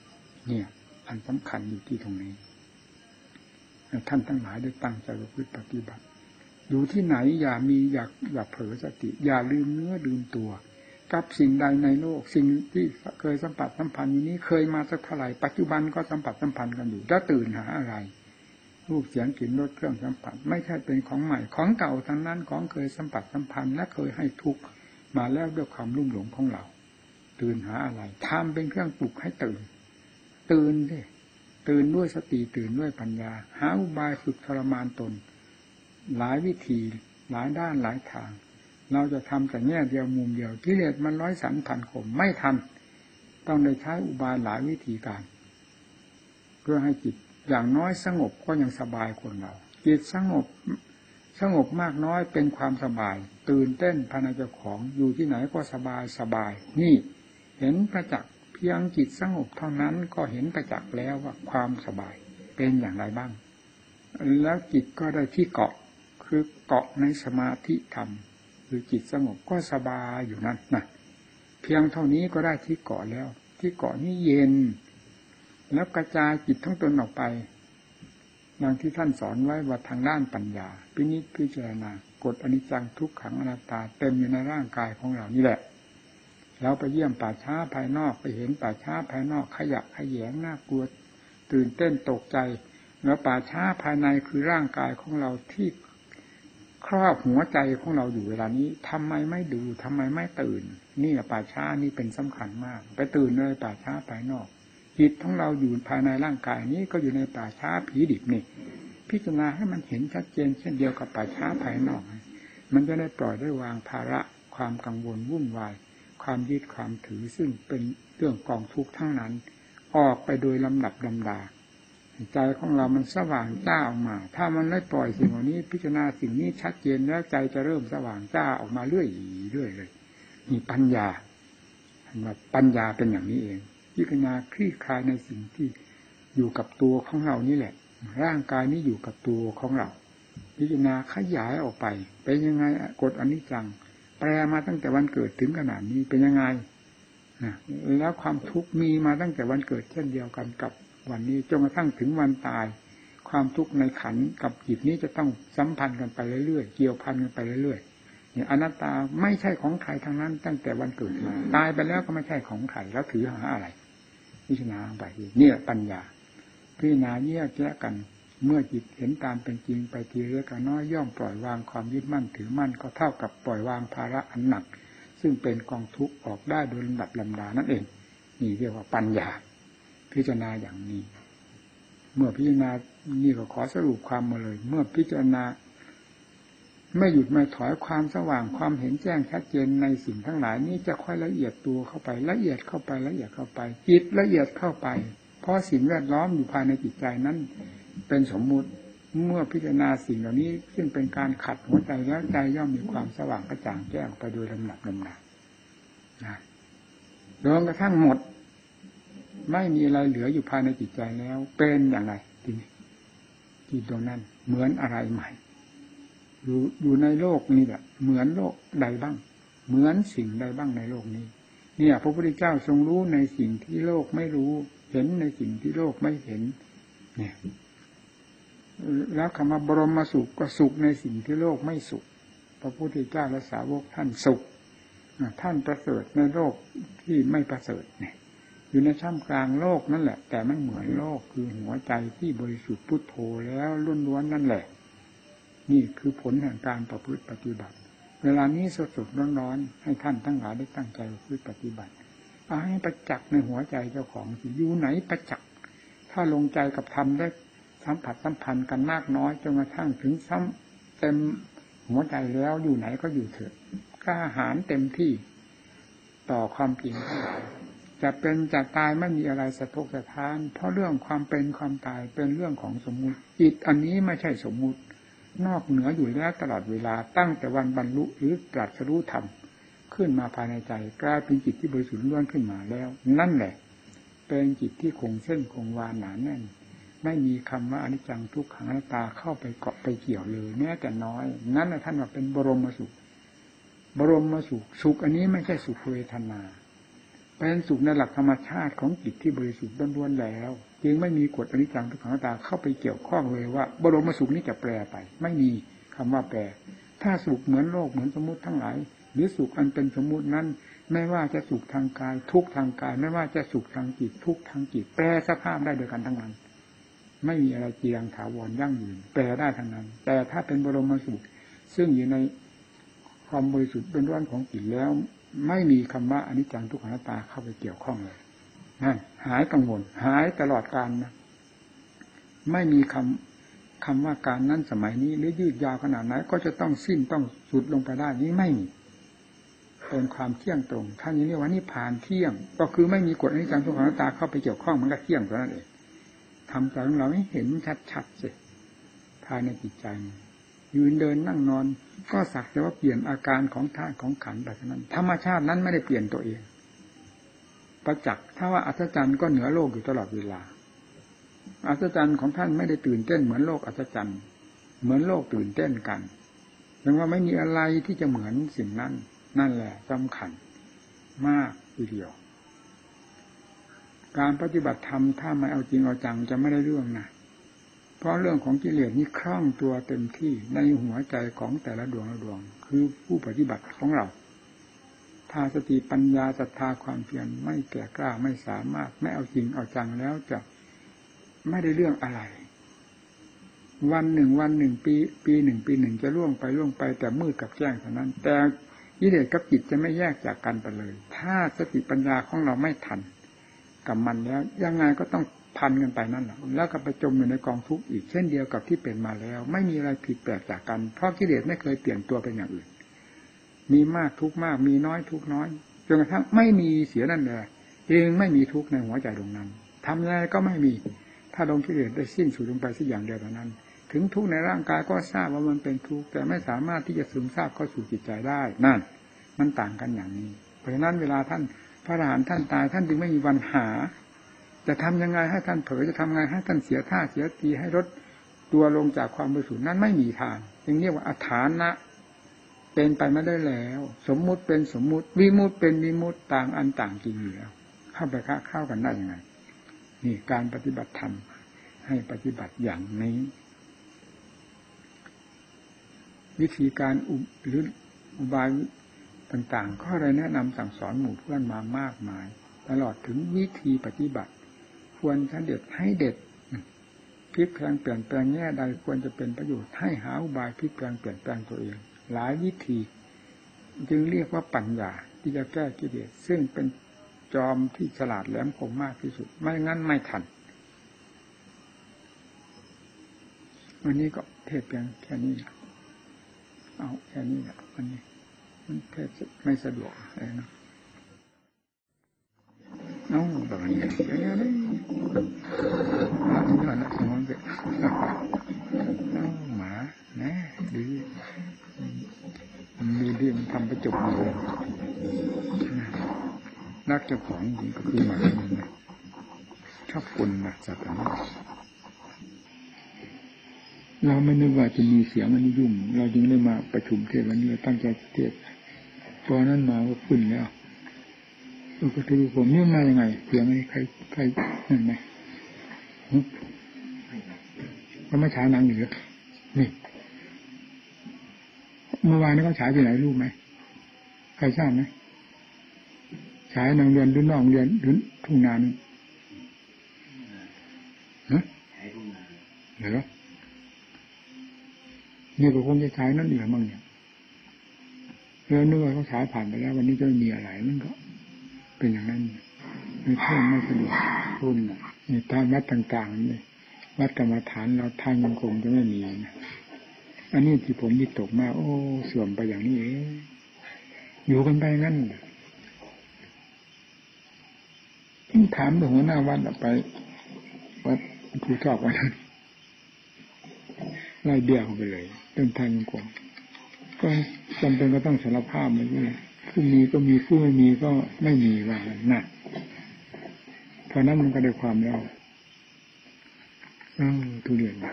[SPEAKER 1] เนี่ยอันสำคัญอยู่ที่ตรงนี้ท่านทั้งหลายได้ตั้งใจประพฤติปฏิบัติอยู่ที่ไหนอย่าเผลอสติอย่าลืมเนื้อลืมตัวกับสิ่งใดในโลกสิ่งที่เคยสัมผัสสัมพันธ์อยู่นี้เคยมาสักเท่าไหร่ปัจจุบันก็สัมผัสสัมพันธ์กันอยู่แล้วตื่นหาอะไรรูปเสียงกลิ่นรสเครื่องสัมผัสไม่ใช่เป็นของใหม่ของเก่าทั้งนั้นของเคยสัมผัสสัมพันธ์และเคยให้ทุกข์มาแล้วด้วยความลุ่มหลงของเราตื่นหาอะไรทำเป็นเครื่องปลุกให้ตื่นสิตื่นด้วยสติตื่นด้วยปัญญาหาอุบายฝึกทรมานตนหลายวิธีหลายด้านหลายทางเราจะทำแต่แง่เดียวมุมเดียวกิเลสมันร้อยสันพันข่มไม่ทันต้องได้ใช้อุบายหลายวิธีการเพื่อให้จิตอย่างน้อยสงบก็ยังสบายคนเราจิตสงบมากน้อยเป็นความสบายตื่นเต้นภายในเจ้าของอยู่ที่ไหนก็สบายนี่เห็นประจักษ์เพียงจิตสงบเท่านั้นก็เห็นประจักษ์แล้วว่าความสบายเป็นอย่างไรบ้างแล้วจิตก็ได้ที่เกาะคือเกาะในสมาธิธรรมคือจิตสงบก็สบายอยู่นั่นนะเพียงเท่านี้ก็ได้ที่เกาะแล้วที่เกาะนี้เย็นแล้วกระจายจิตทั้งตนออกไปดังที่ท่านสอนไว้ว่าทางด้านปัญญาพิจารณากฎอนิจจังทุกขังอนัตตาเต็มอยู่ในร่างกายของเรานี่แหละเราไปเยี่ยมป่าช้าภายนอกไปเห็นป่าช้าภายนอกขยะแขยงน่ากลัวตื่นเต้นตกใจแล้วป่าช้าภายในคือร่างกายของเราที่ครอบหัวใจของเราอยู่เวลานี้ทำไมไม่ดูทำไมไม่ตื่นนี่แหละป่าช้านี่เป็นสำคัญมากไปตื่นเลยป่าช้าภายนอกจิตของเราอยู่ภายในร่างกายนี้ก็อยู่ในป่าช้าผีดิบนี่พิจารณาให้มันเห็นชัดเจนเช่นเดียวกับป่าช้าภายนอกมันจะได้ปล่อยได้วางภาระความกังวลวุ่นวายความยึดความถือซึ่งเป็นเรื่องกองทุกข์ทั้งนั้นออกไปโดยลำดับลำดาใจของเรามันสว่างจ้าออกมาถ้ามันได้ปล่อยสิ่งเหล่านี้พิจารณาสิ่งนี้ชัดเจนแล้วใจจะเริ่มสว่างจ้าออกมาเรื่อยเลยมีปัญญาปัญญาเป็นอย่างนี้เองพิจารณาคลี่คลายในสิ่งที่อยู่กับตัวของเรานี่แหละร่างกายนี้อยู่กับตัวของเราพิจารณาขยายออกไปเป็นยังไงกฎอนิจจังแปลมาตั้งแต่วันเกิดถึงขนาดนี้เป็นยังไงแล้วความทุกข์มีมาตั้งแต่วันเกิดเช่นเดียวกันกับวันนี้จนกระทั่งถึงวันตายความทุกข์ในขันธ์กับจิตนี้จะต้องสัมพันธ์กันไปเรื่อยๆเกี่ยวพันกันไปเรื่อยๆเนี่ยอนัตตาไม่ใช่ของใครทั้งนั้นตั้งแต่วันเกิดมาตายไปแล้วก็ไม่ใช่ของใครแล้วถือหาอะไรพิจารณาไปเนี่ยปัญญาพิจารณาแยกแยะกันเมื่อจิตเห็นตามเป็นจริงไปทีละกันน้อยย่อมปล่อยวางความยึดมั่นถือมั่นก็เท่ากับปล่อยวางภาระอันหนักซึ่งเป็นกองทุกข์ออกได้โดยลำดับลำดานั่นเองนี่เรียกว่าปัญญาพิจารณาอย่างนี้เมื่อพิจารณานี่ก็ขอสรุปความมาเลยเมื่อพิจารณาไม่หยุดไม่ถอยความสว่างความเห็นแจ้งชัดเจนในสิ่งทั้งหลายนี้จะค่อยละเอียดตัวเข้าไปละเอียดเข้าไปละเอียดเข้าไปจิตละเอียดเข้าไปเพราะสิ่งแวดล้อมอยู่ภายในจิตใจนั้นเป็นสมมุติเมื่อพิจารณาสิ่งเหล่านี้ซึ่งเป็นการขัดหัวใจแล้วใจย่อมมีความสว่างกระจ่างแจ้งไปโดยลำดับลำดาจนกระทั่งหมดไม่มีอะไรเหลืออยู่ภายในจิตใจแล้วเป็นอย่างไรทีนี้ที่ตรงนั้นเหมือนอะไรใหม่อยู่ในโลกนี้แหละเหมือนโลกใดบ้างเหมือนสิ่งใดบ้างในโลกนี้เนี่ยพระพุทธเจ้าทรงรู้ในสิ่งที่โลกไม่รู้เห็นในสิ่งที่โลกไม่เห็นเนี่ยแล้วคำว่าบรมสุขก็สุขในสิ่งที่โลกไม่สุขพระพุทธเจ้าและสาวกท่านสุขท่านประเสริฐในโลกที่ไม่ประเสริฐเนี่ยอยู่ในท่ามกลางโลกนั่นแหละแต่ไม่เหมือนโลกคือหัวใจที่บริสุทธิ์พุทโธแล้วล้วนๆนั่นแหละนี่คือผลแห่งการประพฤติปฏิบัติเวลานี้สดๆร้อนๆให้ท่านทั้งหลายได้ตั้งใจประพฤติปฏิบัติเอาให้ประจักษ์ในหัวใจเจ้าของอยู่ไหนประจักษ์ถ้าลงใจกับธรรมได้สัมผัสสัมพันธ์กันมากน้อยจนกระทั่งถึงซ้ำเต็มหัวใจแล้วอยู่ไหนก็อยู่เถอะกล้าหาญเต็มที่ต่อความจริงทั้งหลายจะเป็นจะตายไม่มีอะไรสะทกสะท้านเพราะเรื่องความเป็นความตายเป็นเรื่องของสมมุติจิตอันนี้ไม่ใช่สมมุตินอกเหนืออยู่แล้วตลอดเวลาตั้งแต่วันบรรลุหรือตรัสรู้ธรรมขึ้นมาภายในใจกลายเป็นจิตที่บริสุทธิ์ล้วนขึ้นมาแล้วนั่นแหละเป็นจิตที่คงเส้นคงวาหนาแน่นไม่มีคำว่าอนิจจังทุกขังอนัตตาเข้าไปเกาะไปเกี่ยวเลยแม้แต่น้อยนั่นท่านว่าเป็นบรมสุขบรมสุขสุขอันนี้ไม่ใช่สุขเวทนาเป็นสุขในหลักธรรมชาติของจิตที่บริสุทธิ์ล้วนๆแล้วจึงไม่มีกฎอนิจจังทุกขังอนัตตาเข้าไปเกี่ยวข้องเลยว่าบรมสุขนี้จะแปรไปไม่มีคำว่าแปรถ้าสุขเหมือนโลกเหมือนสมมุติทั้งหลายหรือสุขอันเป็นสมมุตินั้นไม่ว่าจะสุขทางกายทุกทางกายไม่ว่าจะสุขทางจิตทุกทางจิตแปรสภาพได้โดยกันทั้งนั้นไม่มีอะไรจีรังถาวรยั่งยืนแปรได้ทั้งนั้นแต่ถ้าเป็นบรมสุขซึ่งอยู่ในความบริสุทธิ์ล้วนๆของจิตแล้วไม่มีคำว่าอนิจจังทุกขังอนัตตาเข้าไปเกี่ยวข้องเลยนั่นหายกังวลหายตลอดกาลนะไม่มีคำว่าการนั้นสมัยนี้หรือยืดยาวขนาดไหนก็จะต้องสิ้นต้องสุดลงไปได้นี้ไม่มีเป็นความเที่ยงตรงท่านนี้เรียกว่านิพพานเที่ยงก็คือไม่มีกฎอนิจจังทุกขังอนัตตาเข้าไปเกี่ยวข้องมันก็เที่ยงเท่านั้นเองทำใจของเราให้เห็นชัดๆสิภายในจิตใจยืนเดินนั่งนอนก็สักแต่ว่าเปลี่ยนอาการของธาตุของขันธ์แบบนั้นธรรมชาตินั้นไม่ได้เปลี่ยนตัวเองประจักษ์ถ้าว่าอัศจรรย์ก็เหนือโลกอยู่ตลอดเวลาอัศจรรย์ของท่านไม่ได้ตื่นเต้นเหมือนโลกอัศจรรย์เหมือนโลกตื่นเต้นกันยังว่าไม่มีอะไรที่จะเหมือนสิ่งนั้นนั่นแหละสำคัญมากทีเดียวการปฏิบัติธรรมถ้าไม่เอาจริงเอาจังจะไม่ได้เรื่องนะเพราะเรื่องของกิเลสนี่คล่องตัวเต็มที่ในหัวใจของแต่ละดวงละดวงคือผู้ปฏิบัติของเราถ้าสติปัญญาศรัทธาความเพียรไม่แก่กล้าไม่สามารถไม่เอาจริงเอาจังแล้วจะไม่ได้เรื่องอะไรวันหนึ่งปีหนึ่งจะล่วงไปแต่มืดกับแจ้งเท่านั้นแต่กิเลสกับจิตจะไม่แยกจากกันไปเลยถ้าสติปัญญาของเราไม่ทันกับมันแล้วยังไงก็ต้องพันกันไปนั่นแหละแล้วก็ไปจมอยู่ในกองทุกข์อีกเช่นเดียวกับที่เป็นมาแล้วไม่มีอะไรผิดแปลกจากกันเพราะกิเลสไม่เคยเปลี่ยนตัวเป็นอย่างอื่นมีมากทุกข์มากมีน้อยทุกข์น้อยจนกระทั่งไม่มีเสียนั่นแหละเองไม่มีทุกข์ในหัวใจดวงนั้นทำยังไงก็ไม่มีถ้าลงกิเลสได้สิ้นสุดลงไปสักอย่างเดียวเท่านั้นถึงทุกข์ในร่างกายก็ทราบว่ามันเป็นทุกข์แต่ไม่สามารถที่จะซึมซาบเข้าสู่จิตใจได้นั่นมันต่างกันอย่างนี้เพราะฉะนั้นเวลาท่านพระอรหันต์ท่านตายท่านจึงไม่มีวันหาจะทำยังไงให้ท่านเผยจะทำยังไงให้ท่านเสียท่าเสียทีให้ลดตัวลงจากความบริสุทธิ์นั้นไม่มีทางจึงเรียกว่าอฐานะเป็นไปไม่ได้แล้วสมมุติเป็นสมมุติวิมุตติเป็นวิมุตติต่างอันต่างจริงอยู่แล้วเข้าไปเข้ากันได้ยังไงนี่การปฏิบัติธรรมให้ปฏิบัติอย่างนี้วิธีการหรืออุบายต่างๆก็ได้แนะนำสั่งสอนหมู่เพื่อนมามากมายตลอดถึงวิธีปฏิบัติควรจะเด็ดให้เด็ดพลิกแปลงเปลี่ยนแปลงแง่ใดควรจะเป็นประโยชน์ให้หาอุบายพลิกแปลงเปลี่ยนแปลงตัวเองหลายวิธีจึงเรียกว่าปัญญาที่จะแก้กิเลสซึ่งเป็นจอมที่ฉลาดแหลมคมมากที่สุดไม่งั้นไม่ทันวันนี้ก็เทศเพียงแค่นี้เอาแค่นี้แหละวันนี้มันเทศไม่สะดวกเลยนะน้องแบบนี้อย่างนี้เลยมาถึงแล้วนะสมองเด็กหมาแน่ดีมันมีดีมันทำประจุเลยนักเจ้าของจริงก็คือหมาเนี่ยชอบกลนะสัตว์นี้เราไม่นึกว่าจะมีเสียงอันนี้ยุ่งเราจึงได้มาประชุมเทศวันนี้ตั้งใจเทศพอนั้นมาก็ขึ้นแล้วก็ถือผมนี่มายังไงเสียงอะไรใครนั่นไหมก็ไม่ฉายหนังอยู่นี่เมื่อวานนี้เขาฉายที่ไหนรู้ไหมใครทราบไหมฉายนางเรียนหรือนอกเรียนหรือทุ่งนานี่ฮะเหรอนี่ก็คงจะฉายนั่นอีกมั้งเนี่ยแล้วนึกว่าเขาฉายผ่านไปแล้ววันนี้จะมีอะไรนั่นก็เป็นอย่างนั้นไม่เพิ่มไม่สะดวกรุ่นนี่ตามวัดต่างๆนี่วัดกรรมฐานเราทางยังคงจะไม่มีนะอันนี้ที่ผมวิตกมากโอ้เสื่อมไปอย่างนี้เองอยู่กันไปงั้นถามถึงหัวหน้าวัดไปวัดครูชอบวันนั้นไล่เบี้ยเข้าไปเลยเรื่องทางยังคงก็จำเป็นก็ต้องสารภาพมาด้วยผู้มีก็มีผู้ไม่มีก็ไม่มีว่าน่ะเพราะนั้นมันก็ได้ความแล้วทุเรียน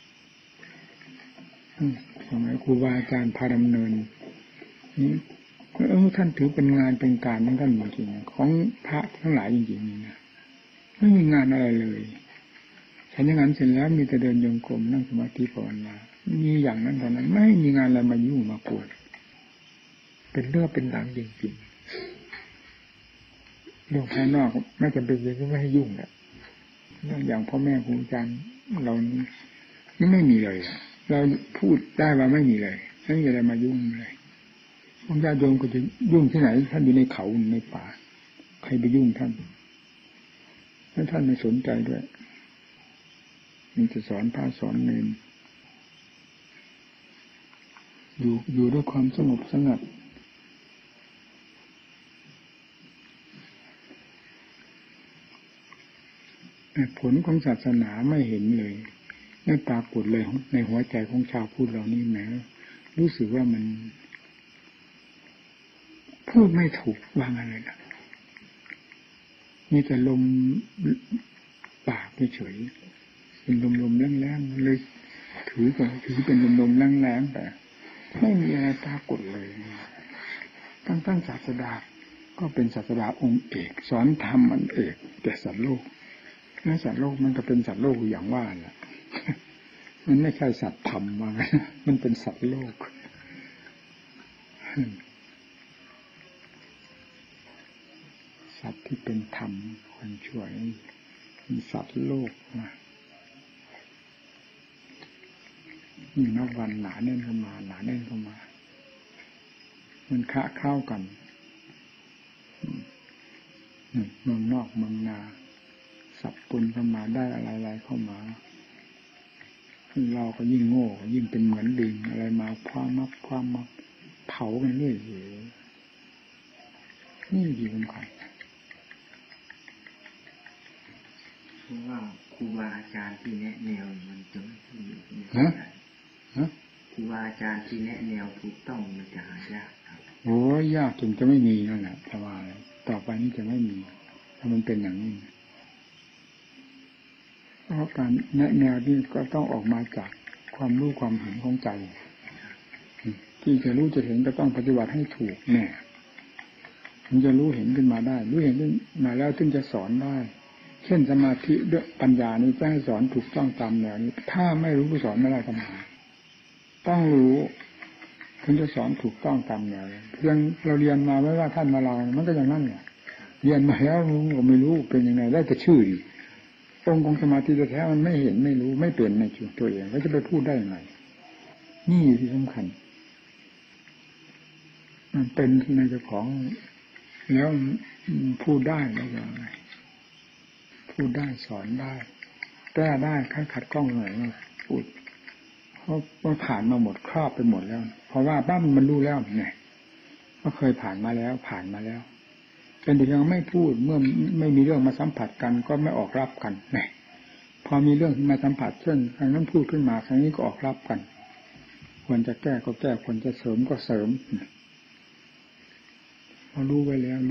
[SPEAKER 1] สมัยครูบาอาจารย์พาดำเนินนี้ท่านถือเป็นงานเป็นการของท่านจริงๆของพระทั้งหลายจริงๆนะไม่มีงานอะไรเลยฉันอย่างนั้นเสร็จแล้วมีแต่เดินโยงกลมนั่งสมาธิภาวนามีอย่างนั้นเท่านั้นไม่มีงานอะไรมายุ่งมากวนเป็นเรื่องเป็นหลังจริงๆเรื่องภายนอกไม่จำเป็นจะไม่ให้ยุ่งแหละเรื่องอย่างพ่อแม่ครูอาจารย์เรานี่ไม่มีเลยเราพูดได้ว่าไม่มีเลยไม่มีอะไรมายุ่งเลยพวกญาติโยมก็จะยุ่งที่ไหนท่านอยู่ในเขาในป่าใครไปยุ่งท่านแล้วท่านไม่สนใจด้วยมีแต่สอนพระสอนเนรอยู่ด้วยความสงบสงัดผลของศาสนาไม่เห็นเลยไม่ปรากฏเลยในหัวใจของชาวพุทธเรานี่แหมรู้สึกว่ามันพูดไม่ถูกว่าอะไรล่ะมีแต่ลมปากเฉยเป็นลมๆแรงๆเลยถือเป็นลมๆแรงๆแต่ไม่มีอะไรปรากฏเลยตั้งศาสดาก็เป็นศาสดาองค์เอกสอนธรรมอันเอกแก่สัตว์โลกและสัตว์โลกมันก็เป็นสัตว์โลกอย่างว่าแหละมันไม่ใช่สัตว์ธรรมว่าไงมันเป็นสัตว์โลกสัตว์ที่เป็นธรรมคนช่วยมีสัตว์โลกนะมีนับวันหนาแน่นเข้ามามันค้าเข้ากันเมืองนอกเมืองนาสับปนเข้ามาได้อะไรเข้ามาเราก็ยิ่งโง่ยิ่งเป็นเหมือนลิงอะไรมาความมัเผากันเรื่อยนี่ดีสำคัญ
[SPEAKER 2] เพราะว่าครูบาอาจารย์ที่แนะแนวมันจะไม่มีครูบาอาจารย์ที่แนะแนวถูกต้องมันจะหายากครับ
[SPEAKER 1] โอ้ยยากจนจะไม่มีนั่นแหละแต่ว่าต่อไปนี้จะไม่มีถ้ามันเป็นอย่างนี้เพราะการแนะแนวนี่ก็ต้องออกมาจากความรู้ความเห็นของใจที่จะรู้จะเห็นก็ต้องปฏิบัติให้ถูกแน่มันจะรู้เห็นขึ้นมาได้รู้เห็นขึ้นมาแล้วถึงจะสอนได้เช่นสมาธิด้วยปัญญานี้จะให้สอนถูกต้องตามแนวนี้ถ้าไม่รู้ก็สอนไม่ได้ปัญหาต้องรู้ถึงจะสอนถูกต้องตามแนวเพียงเราเรียนมาไม่ว่าท่านมาลองมันก็อย่างนั้นเนี่ยเรียนมาแล้วรู้ก็ไม่รู้เป็นยังไงได้แต่ชื่อดิองค์ของสมาธิแท้ๆมันไม่เห็นไม่รู้ไม่เป็นในตัวเองแล้วจะไปพูดได้ยังไงนี่ที่สำคัญมันเป็นในเจ้าของแล้วพูดได้แล้วยังไงพูดได้สอนได้แก้ได้ใครขัดข้องหน่อยพูดเพราะว่าผ่านมาหมดครอบไปหมดแล้วเพราะว่าบ้านมันรู้แล้วไงก็เคยผ่านมาแล้วเป็นแต่ยังไม่พูดเมื่อไม่มีเรื่องมาสัมผัสกันก็ไม่ออกรับกันไงพอมีเรื่องมาสัมผัสเช่นครั้งนั้นพูดขึ้นมาครั้งนี้ก็ออกรับกันควรจะแก้ก็แก้ควรจะเสริมก็เสริมพอรู้ไว้แล้ว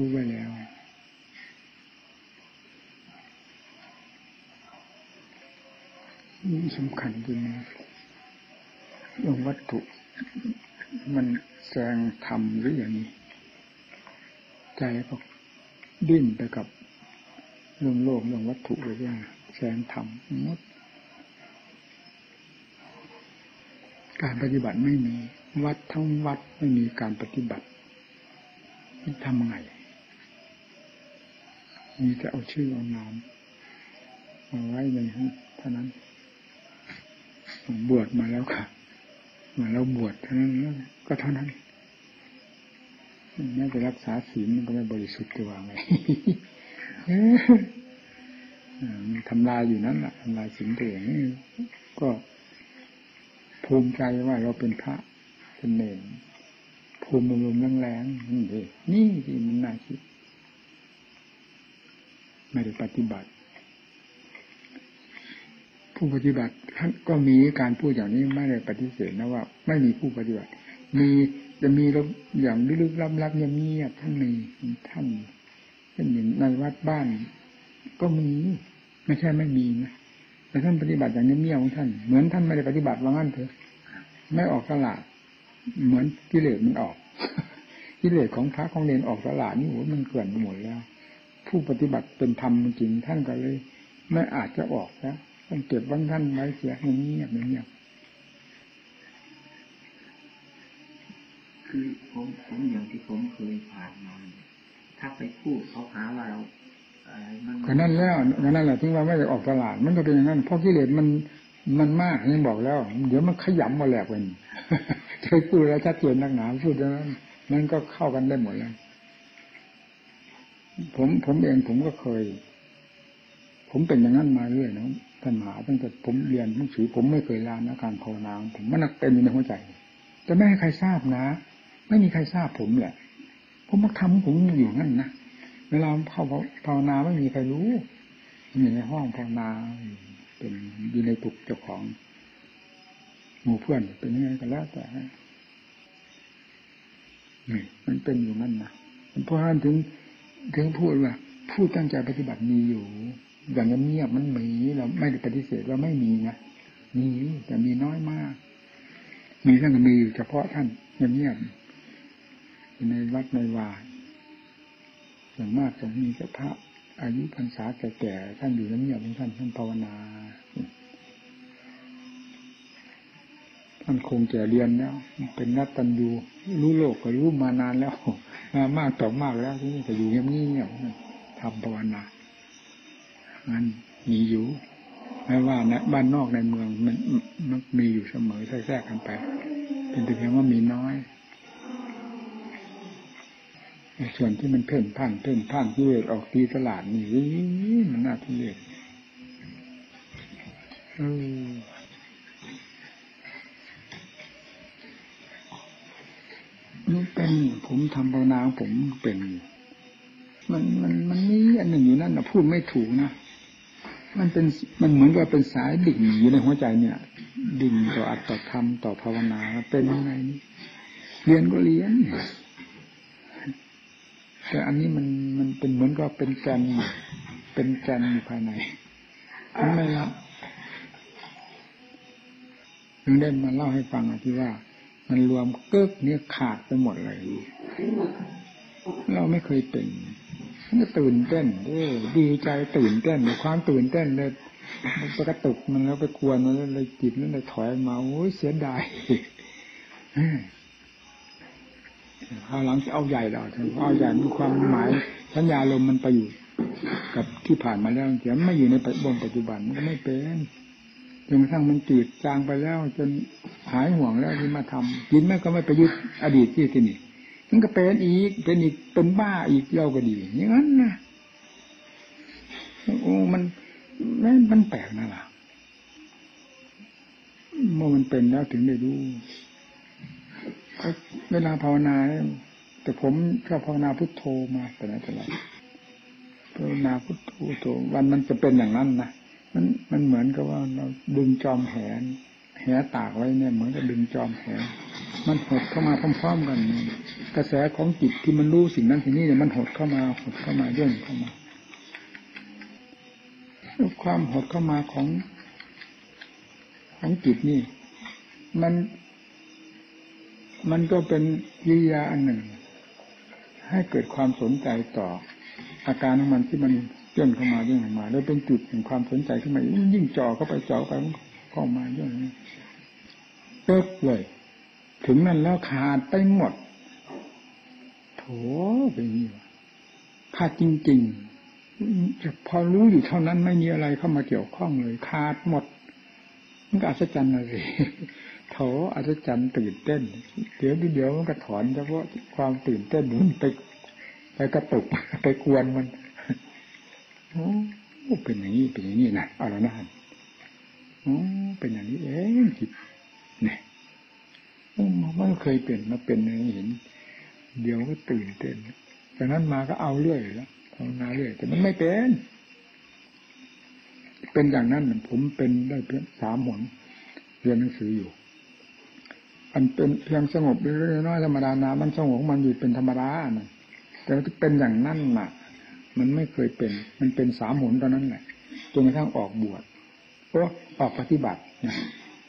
[SPEAKER 1] นี่สำคัญจริงเรื่องวัตถุมันแสดงธรรมหรืออย่างนี้ใจก็ดิ้นไปกับเรื่องโลกเรื่องวัตถุไปเรื่องแสดงธรรมหมดการปฏิบัติไม่มีวัดทั้งวัดไม่มีการปฏิบัติทำไงมีแต่เอาชื่อเอานามเอาไว้ในเท่านั้นบวชมาแล้วค่ะมาแล้วบวชเท่านั้นก็เท่านั้นแม้จะรักษาศีลมันก็ไม่บริสุทธิ์ตัวไงทำลายอยู่นั้นแหละทำลายศีลตัวเองก็ภูมิใจว่าเราเป็นพระเป็นเนรภูมิลมแรงๆนี่ที่มันน่าคิดไม่ได้ปฏิบัติผู้ปฏิบัติก็มีการพูดอย่างนี้ไม่ได้ปฏิเสธนะว่าไม่มีผู้ปฏิบัติมีจะมีอย่างลึกๆลับๆเงียบๆท่านมีท่านเช่นในวัดบ้านก็มีไม่ใช่ไม่มีนะแต่ท่านปฏิบัติอย่างเงียบๆของท่านเหมือนท่านไม่ได้ปฏิบัติว่างั้นเถอะไม่ออกตลาดเหมือนกิเลสมันออกกิกิเลสของพระของเนรออกตลาดนี่โหมันเกลื่อนไปหมดแล้วผู้ปฏิบัติเป็นธรรมจริงท่านก็เลยไม่อาจจะออกแล้วท่านเก็บบ้างท่านไว้เสียเงียบเงียบ
[SPEAKER 2] คือผมอย่างที่ผมเคยผ่านมาถ้าไปพูดเขาหาว่าเราอะไรมัน
[SPEAKER 1] ก็นั่นแล้วนั่นแหละที่ว่าไม่ได้ออกตลาดมันก็เป็นอย่างนั้นเพราะกิเลสมันมากนี่บอกแล้วเดี๋ยวมันขยำมาแหลกเป็นเคยพูดแล้วชัดเจนนักหนาพูดแล้วนั้นก็เข้ากันได้หมดแล้วผมเองผมก็เคยผมเป็นอย่างนั้นมาเรื่อยนะท่านมหาตั้งแต่ผมเรียนหนังสือผมไม่เคยลานะการภาวนาผมมันเป็นอยู่ในหัวใจแต่ไม่ให้ใครทราบนะไม่มีใครทราบผมแหละผมมาทำผมอยู่นั่นนะเวลาเข้าภาวนาไม่มีใครรู้อยู่ในห้องภาวนาเป็นอยู่ในตุกเจ้าของหมู่เพื่อนเป็นยังไงกันแล้วแต่มันเป็นอยู่นั่นนะเพราะฉะนั้นถึงพูดว่าผู้ตั้งใจปฏิบัติมีอยู่อย่างเงียบมันมีเราไม่ได้ปฏิเสธว่าไม่มีนะมีแต่มีน้อยมากมีท่านก็มีอยู่เฉพาะท่านเงียบในวัดในวาอย่างมากจะมีแค่พระอายุพรรษาแก่ๆท่านอยู่เงียบๆท่านภาวนาท่านคงแก่เรียนแล้วเป็นนักตัญญูรู้โลกก็รู้มานานแล้วมากต่อมากแล้วที่นี่ก็อยู่เงียบๆทำภาวนางั้นมีอยู่ไม่ว่านะบ้านนอกในเมืองมันมีอยู่เสมอแทรกกันไปเป็นแต่เพียงว่ามีน้อยส่วนที่มันเพ่นพ่านกิเลสออกตีตลาดนี่มันน่าทุเรศนี่เป็นผมทำภาวนาของผมเป็นมันมีอันหนึ่งอยู่นั่นนะพูดไม่ถูกนะมันเหมือนกับเป็นสายดิ่งอยู่ในหัวใจเนี่ยดิ่งต่ออัตตธรรมต่อภาวนาเป็นยังไงนี่เรียนก็เรียนแต่อันนี้มันเป็นเหมือนกับเป็นแกนอยู่ภายในมันไม่ละถึงได้มาเล่าให้ฟังที่ว่ามันรวมเกิกเนี่ยขาดไปหมดเลยเราไม่เคยเป็นมันก็ตื่นเต้นดีใจตื่นเต้นความตื่นเต้นเลยไปกระตุกมันแล้วไปกวนมันเลยจิตนั้นเลยถอยมาโอ้ยเสียดายคราวหลังจะเอาใหญ่แล้วเอาใหญ่มีความหมายสัญญาลมมันไปอยู่กับที่ผ่านมาแล้วแต่ไม่อยู่ในปัจจุบันมันก็ไม่เป็นจนกระทั่งมันจืดจางไปแล้วจนหายห่วงแล้วที่มาทำยินแม่ก็ไม่ไปยึดอดีตที่นี่มันก็เป็นอีกเป็นบ้าอีกเล่าก็ดีอย่างนั้นนะโอ้มันแปลกนะล่ะเมื่อมันเป็นแล้วถึงได้รู้เวลาภาวนาแต่ผมก็ภาวนาพุทโธมาแต่ไหนแต่ไรภาวนาพุทโธวันมันจะเป็นอย่างนั้นนะมันเหมือนกับว่าเราดึงจอมแหตากไว้เนี่ยเหมือนกับดึงจอมแหมันหดเข้ามาพร้อมๆกันกระแสของจิตที่มันรู้สิ่งนั้นสิ่งนี้เนี่ยมันหดเข้ามาย่นเข้ามาความหดเข้ามาของจิตนี่มันก็เป็นกิริยาอันหนึ่งให้เกิดความสนใจต่ออาการของมันที่มันย่นเข้ามาแล้วเป็นจุดแห่งความสนใจขึ้นมายิ่งจ่อเข้าไปเข้ามาย่นเลิกเลยถึงนั้นแล้วขาดไปหมดโถเป็นนี่วะขาดจริงๆพอรู้อยู่เท่านั้นไม่มีอะไรเข้ามาเกี่ยวข้องเลยขาดหมดมันก็อัศจรรย์เลยโถอัศจรรย์ตื่นเต้นเดี๋ยวมันก็ถอนเฉพาะความตื่นเต้นมันไปกระตุกไปกวนมันโอ้เป็นอย่างนี้นะเอาละนะโอ้เป็นอย่างนี้เองจิตเนี่ยมันเคยเป็นมาเป็นอย่างนี้เห็นเดี๋ยวก็ตื่นเต้นจากนั้นมาก็เอาเรื่อยแล้วภาวนาเรื่อยแต่มันไม่เป็นอย่างนั้นผมเป็นได้เพียง3 หนเรียนหนังสืออยู่อันเป็นเพียงสงบเรื่อยๆน้อยธรรมดานะมันสงบมันอยู่เป็นธรรมดานะแต่เป็นอย่างนั้นน่ะมันไม่เคยเป็นมันเป็น3 หนตอนนั้นแหละจนกระทั่งออกบวชออกปฏิบัติ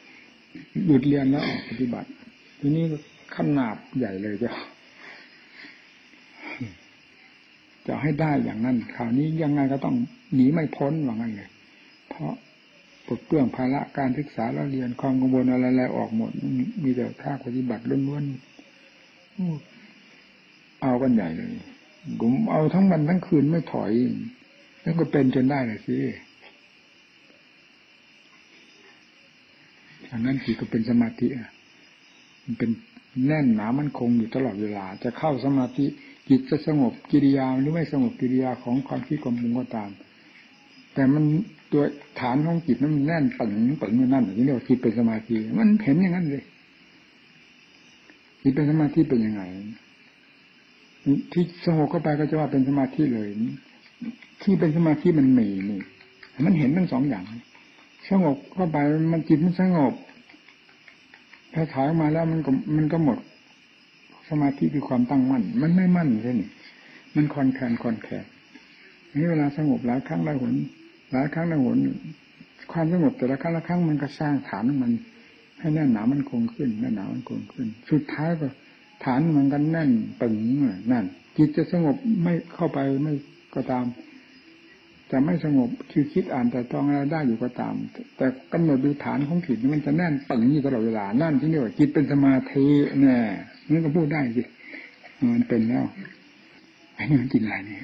[SPEAKER 1] หยุดเรียนแล้วออกปฏิบัติทีนี้ขนาดใหญ่เลยจ้ะจะให้ได้อย่างนั้นคราวนี้ยังไงก็ต้องหนีไม่พ้นว่างั้นเลยเพราะปลดเปลื้องภาระการศึกษาแล้วเรียนความกังวลอะไรๆออกหมดมีแต่ภาคปฏิบัติล้วนๆเอากันใหญ่เลยผมเอาทั้งวันทั้งคืนไม่ถอยแล้วก็เป็นจนได้เลยสิอันนั้นจิตก็เป็นสมาธิมันเป็นแน่นหนามั่นคงอยู่ตลอดเวลาจะเข้าสมาธิจิตจะสงบกิริยาหรือไม่สงบกิริยาของความคิดความปรุงก็ตามแต่มันตัวฐานของจิตนั้นมันแน่นปึงอยู่นั่นอย่างนี้เรียกว่าจิตเป็นสมาธิมันเห็นอย่างนั้นเลยจิตเป็นสมาธิเป็นยังไงที่สงบเข้าไปก็จะว่าเป็นสมาธิเลยที่เป็นสมาธิมันมีนี่มันเห็นทั้งสองอย่างสงบเข้าไปมันจิตมันสงบถ้าถอยมาแล้วมันก็หมดสมาธิคือความตั้งมั่นมันไม่มั่นเลยนี่มันคอนแคนนี่เวลาสงบหลายครั้งหลายหนความสงบแต่ละครั้งมันก็สร้างฐานมันให้แน่นหนามันคงขึ้นแน่นหนามันคงขึ้นสุดท้ายก็ฐานมันก็แน่นปึงนั่นจิตจะสงบไม่เข้าไปไม่ก็ตามจะไม่สงบคือคิดอ่านแต่ต้องอะไรได้อยู่ก็ตามแต่กำหนดดูฐานของจิตมันจะแน่นปึงอยู่ตลอดเวลานั่นที่เรียกว่าจิตเป็นสมาธิแน่นี่ก็พูดได้สิมันเป็นแล้วไอ้นี่มันกินอะไรเนี่ย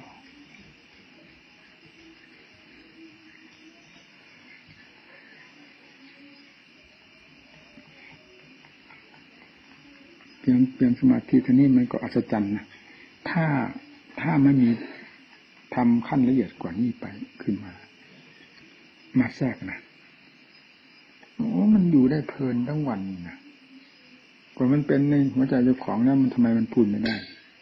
[SPEAKER 1] เปลี่ยนสมาธิท่านี้มันก็อัศจรรย์นะถ้าไม่มีทำขั้นละเอียดกว่านี้ไปขึ้นมาแทรกนะโอ้มันอยู่ได้เพลินทั้งวันนะกว่ามันเป็นในหัวใจเจ้าของแล้วมันทำไมมันพูดไม่ได้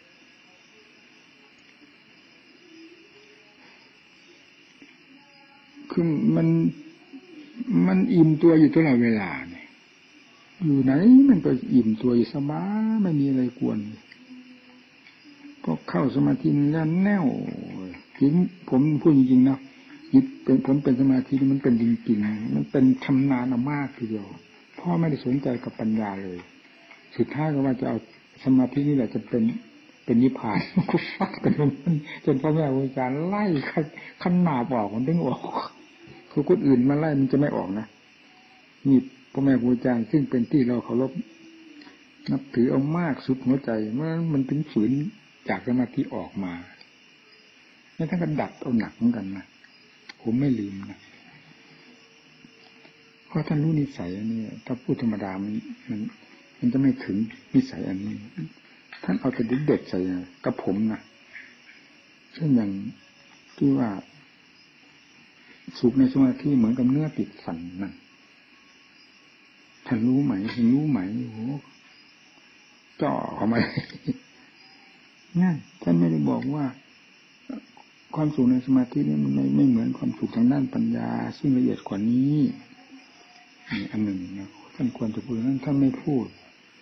[SPEAKER 1] คือมันอิ่มตัวอยู่ตลอดเวลาเนี่ยอยู่ไหนมันก็อิ่มตัวอยู่สบายไม่มีอะไรกวนก็เข้าสมาธิแล้วแน่วจริงผมพูดจริงๆนะจิตเป็นผมเป็นสมาธิมันเป็นจริงๆมันเป็นชำนาญมากทีเดียวพ่อไม่ได้สนใจกับปัญญาเลยสุดท้ายก็ว่าจะเอาสมาธินี่แหละจะเป็นนิพพานก็ฟัดกันจนพ่อแม่ครูอาจารย์ไล่ขันหนาบอกมันถึงออกคือคนอื่นมาไล่มันจะไม่ออกนะนี่พ่อแม่ครูอาจารย์ซึ่งเป็นที่เราเคารพนับถือเอามากสุดหัวใจมันถึงฝืนจากสมาธิออกมาแล้วท่านก็ดัดเอาหนักเหมือนกันนะผมไม่ลืมนะเพราะท่านรู้นิสัยอันนี้ถ้าพูดธรรมดามันจะไม่ถึงนิสัยอันนี้ท่านเอาแต่เด็ดใส่กับผมนะเช่นอย่างที่ว่าสุขในสมาธิเหมือนกับเนื้อติดฟันนั่นท่านรู้ไหมโอ้โหจ่อเข้ามานั่นท่านไม่ได้บอกว่าความสุขในสมาธินี่มันไม่เหมือนความสุขทางด้านปัญญาซึ่งละเอียดกว่านี้นี่อันหนึ่งนะท่านควรจะพูดนั้นท่านไม่พูด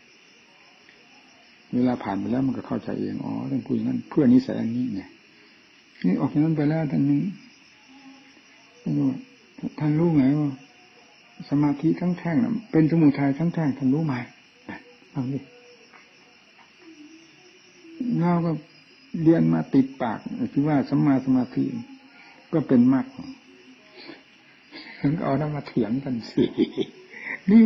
[SPEAKER 1] เวลาผ่านไปแล้วมันก็เข้าใจเองอ๋อท่านพูดอย่างนั้นเพื่อนิสัยอันนี้เนี่ยนี่ออกจากนั้นไปแล้วท่านรู้ไหมว่าสมาธิทั้งแท่งนะเป็นสมุทัยทั้งแท่งท่านรู้ไหมเอาดิเราก็เรียนมาติดปากคือว่าสัมมาสมาธิก็เป็นมรรคถึงเอามาเถียงกันสินี่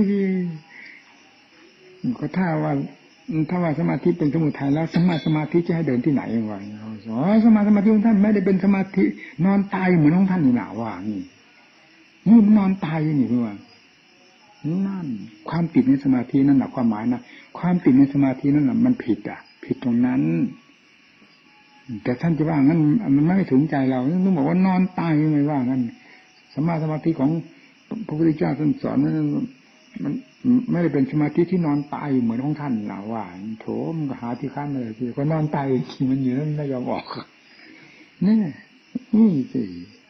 [SPEAKER 1] ก็ถ้าว่าสมาธิเป็นสมุทัยแล้วสมาธิจะให้เดินที่ไหนวะอ๋อสมาธิของท่านไม่ได้เป็นสมาธินอนตายเหมือนของท่านนี่หนาว่านี่มันนอนตายนี่พี่ว่านั่นความติดในสมาธินั่นแหละความหมายนะความติดในสมาธินั่นแหละมันผิดตรงนั้นแต่ท่านจะว่างั้นมันไม่ถึงใจเราต้องบอกว่านอนตายไม่ว่างั้นสมาธิของพระพุทธเจ้าท่านสอนมันไม่ได้เป็นสมาธิที่นอนตายเหมือนของท่านเราว่าโถมันก็หาที่ขั้นเลยทีก็นอนตายขี่มันอยู่นั่นไม่ยอมออกนี่สิ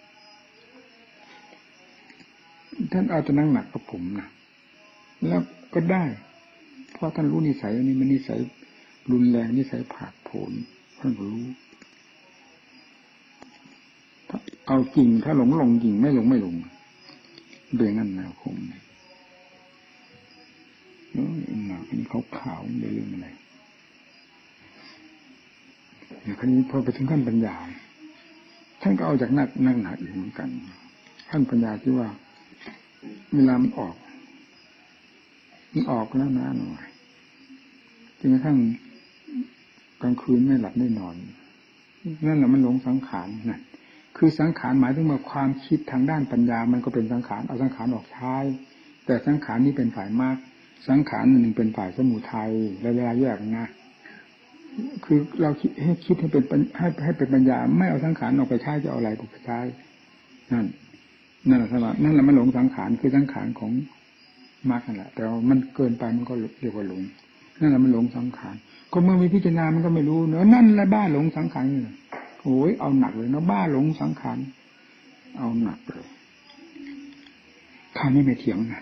[SPEAKER 1] ท่านเอาแต่นั่งหนักกับผมนะแล้วก็ได้เพราะท่านรู้นิสัยอันนี้มันนิสัยรุนแรงนิสัยผาดโผนท่านรู้เอาจริงถ้าหลงจริงไม่ลงเบี่ยงนั่นนะผมหนักนี่ขาวๆเรื่องอะไรอย่างนี้พอไปถึงขั้นปัญญาท่านก็เอาจากนักหนาอีกเหมือนกันขั้นปัญญาที่ว่าเวลามันออกแล้วนะหน่อยจนกระทั่งกลางคืนไม่หลับไม่นอนนั่นแหละมันหลงสังขารนั่นคือสังขารหมายถึงว่าความคิดทางด้านปัญญามันก็เป็นสังขารเอาสังขารออกใช้แต่สังขารนี้เป็นฝ่ายมากสังขารหนึ่งเป็นฝ่ายสมุทัยเวลาแยกนะคือเราคิดให้เป็นให้เป็นปัญญาไม่เอาสังขารออกไปใช้จะเอาอะไรไปใช้นั่นแหละสมานั่นแหละมันหลงสังขารคือสังขารของมากนั่นแหละแต่ว่ามันเกินไปมันก็เรียกว่าหลงนั่นแหละมันหลงสังขารก็เมื่อมีพิจารณามันก็ไม่รู้เนอะนั่นแหละบ้าหลงสังขารนี่โอ้ยเอาหนักเลยเนาะบ้าหลงสังขารเอาหนักเลยข้าไม่เถียงนะ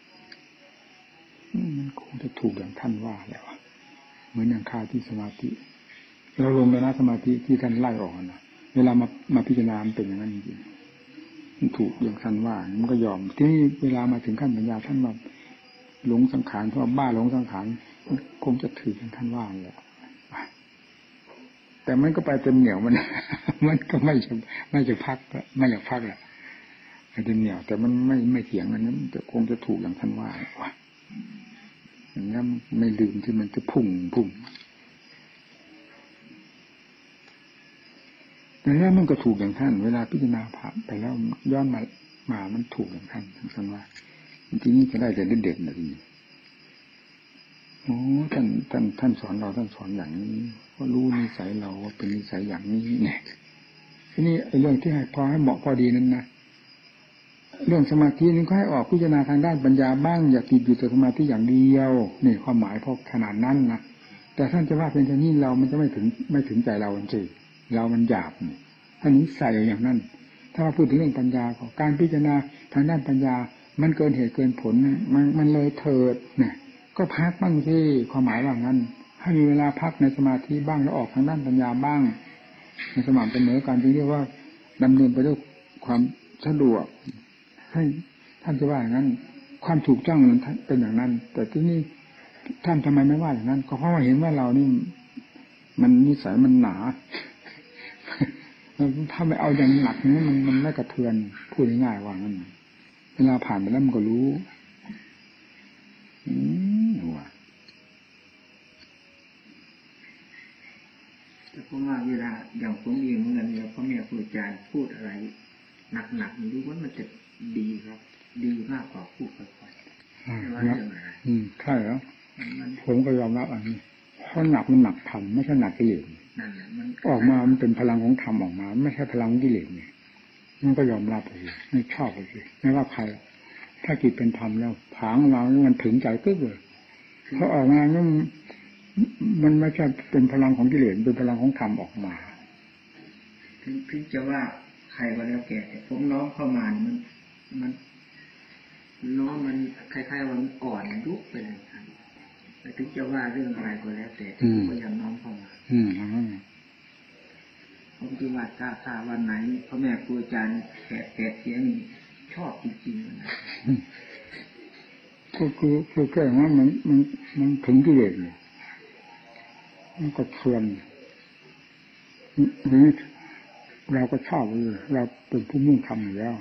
[SPEAKER 1] มันคงจะถูกอย่างท่านว่าแล้วเหมือนอย่างข้าที่สมาธิเราลงในสมาธิที่ท่านไล่ออกนะเวลามาพิจารณามันเป็นอย่างนั้นจริงๆมันถูกอย่างท่านว่ามันก็ยอมที่นี่เวลามาถึงขั้นปัญญาท่านมาหลงสังขารเพราะบ้าหลงสังขารคงจะถืออย่างท่านว่าแหละแต่มันก็ไปเต็มเหนียวมันก็ไม่จะพักไม่อยากพักแหละไปเต็มเหนียวแต่มันไม่เถียงอันนั้นแต่คงจะถูกอย่างท่านว่าอย่างนี้ไม่ลืมที่มันจะพุ่งแต่แล้วมันก็ถูกอย่างท่านเวลาพิจารณาผ่านไปแล้วย้อนมามันถูกอย่างท่านว่าทีนี้จะได้แต่เด็ดๆนะทีนี้โอ้ท่านสอนเราท่านสอนอย่างนี้ก็รู้นิสัยเราว่าเป็นนิสัยอย่างนี้เนี่ยทีนี้ไอ้เรื่องที่ให้พอให้เหมาะพอดีนั้นนะเรื่องสมาธินี่ก็ให้ออกพิจารณาทางด้านปัญญาบ้างอย่าติดอยู่แต่สมาธิอย่างเดียวนี่ความหมายพอขนาดนั้นนะแต่ท่านจะว่าเป็นเช่นนี้เรามันจะไม่ถึงใจเราจริงเรามันหยาบนี่ท่านนี้ใส่อย่างนั้นถ้าว่าพูดถึงเรื่องปัญญาของการพิจารณาทางด้านปัญญามันเกินเหตุเกินผลมันเลยเถิดเนี่ยก็พักบ้างที่ความหมายว่างั้นให้มีเวลาพักในสมาธิบ้างแล้วออกทางด้านปัญญาบ้างในสม่ำเสมอการที่เรียกว่าดำเนินไปด้วยความสะดวกให้ท่านจะว่าอย่างนั้นความถูกต้องมันเป็นอย่างนั้นแต่ที่นี่ท่านทำไมไม่ว่าอย่างนั้นก็เพราะว่าเห็นว่าเรานี่มันนิสัยมันหนาถ้าไม่เอาอย่างหนักนี้มันไม่กระเทือนพูดง่ายๆว่างั้นเวลาผ่านไปแล้วมันก็รู้
[SPEAKER 2] แต่ผมว่าเวลาอย่างผมเองเหมือนกันเนี่ยพ่อแม่ครูอาจารย์พูดอะไรหนักๆดูว่ามันจะดีครับดีมากกว่าพูดค่อยๆไม่ว่าเรื่องอะไร
[SPEAKER 1] ใช่แล้วผมก็ยอมรับอันนี้เพราะหนักมันหนักธรรมไม่ใช่หนักกิเลส
[SPEAKER 2] นั่นแหละมัน
[SPEAKER 1] ออกมามันเป็นพลังของธรรมออกมาไม่ใช่พลังกิเลสเนี่ยมันก็ยอมรับเลยไม่ชอบเลยไม่ว่าใครถ้าจิตเป็นธรรมแล้วผางเรามันถึงใจกึ๊กเลยเพราะออกมาเนี่ยมันไม่ใช่เป็นพลังของกิเลสเป็นพลังของธรรมออกมา
[SPEAKER 2] ถึงจะว่าใครก็แล้วแก่ผมน้องเข้ามามันน้องมันคล้ายๆว่ามันอ่อนยุบไปเลยครับแต่ถึงจะว่าเรื่องอะไรก็แล้วแต่ผมก็ยังน้องเข้ามาผมคิดว่าถ้าวันไหนพ่อแม่ครูอาจารย์แกะเสียงชอบจริงๆนะ
[SPEAKER 1] คือแค่ว่ามันถึงกิเลสเลยมันก็เทือนนี่เราก็ชอบเลยเราเป็นผู้มุ่งทำอยู่แล้ว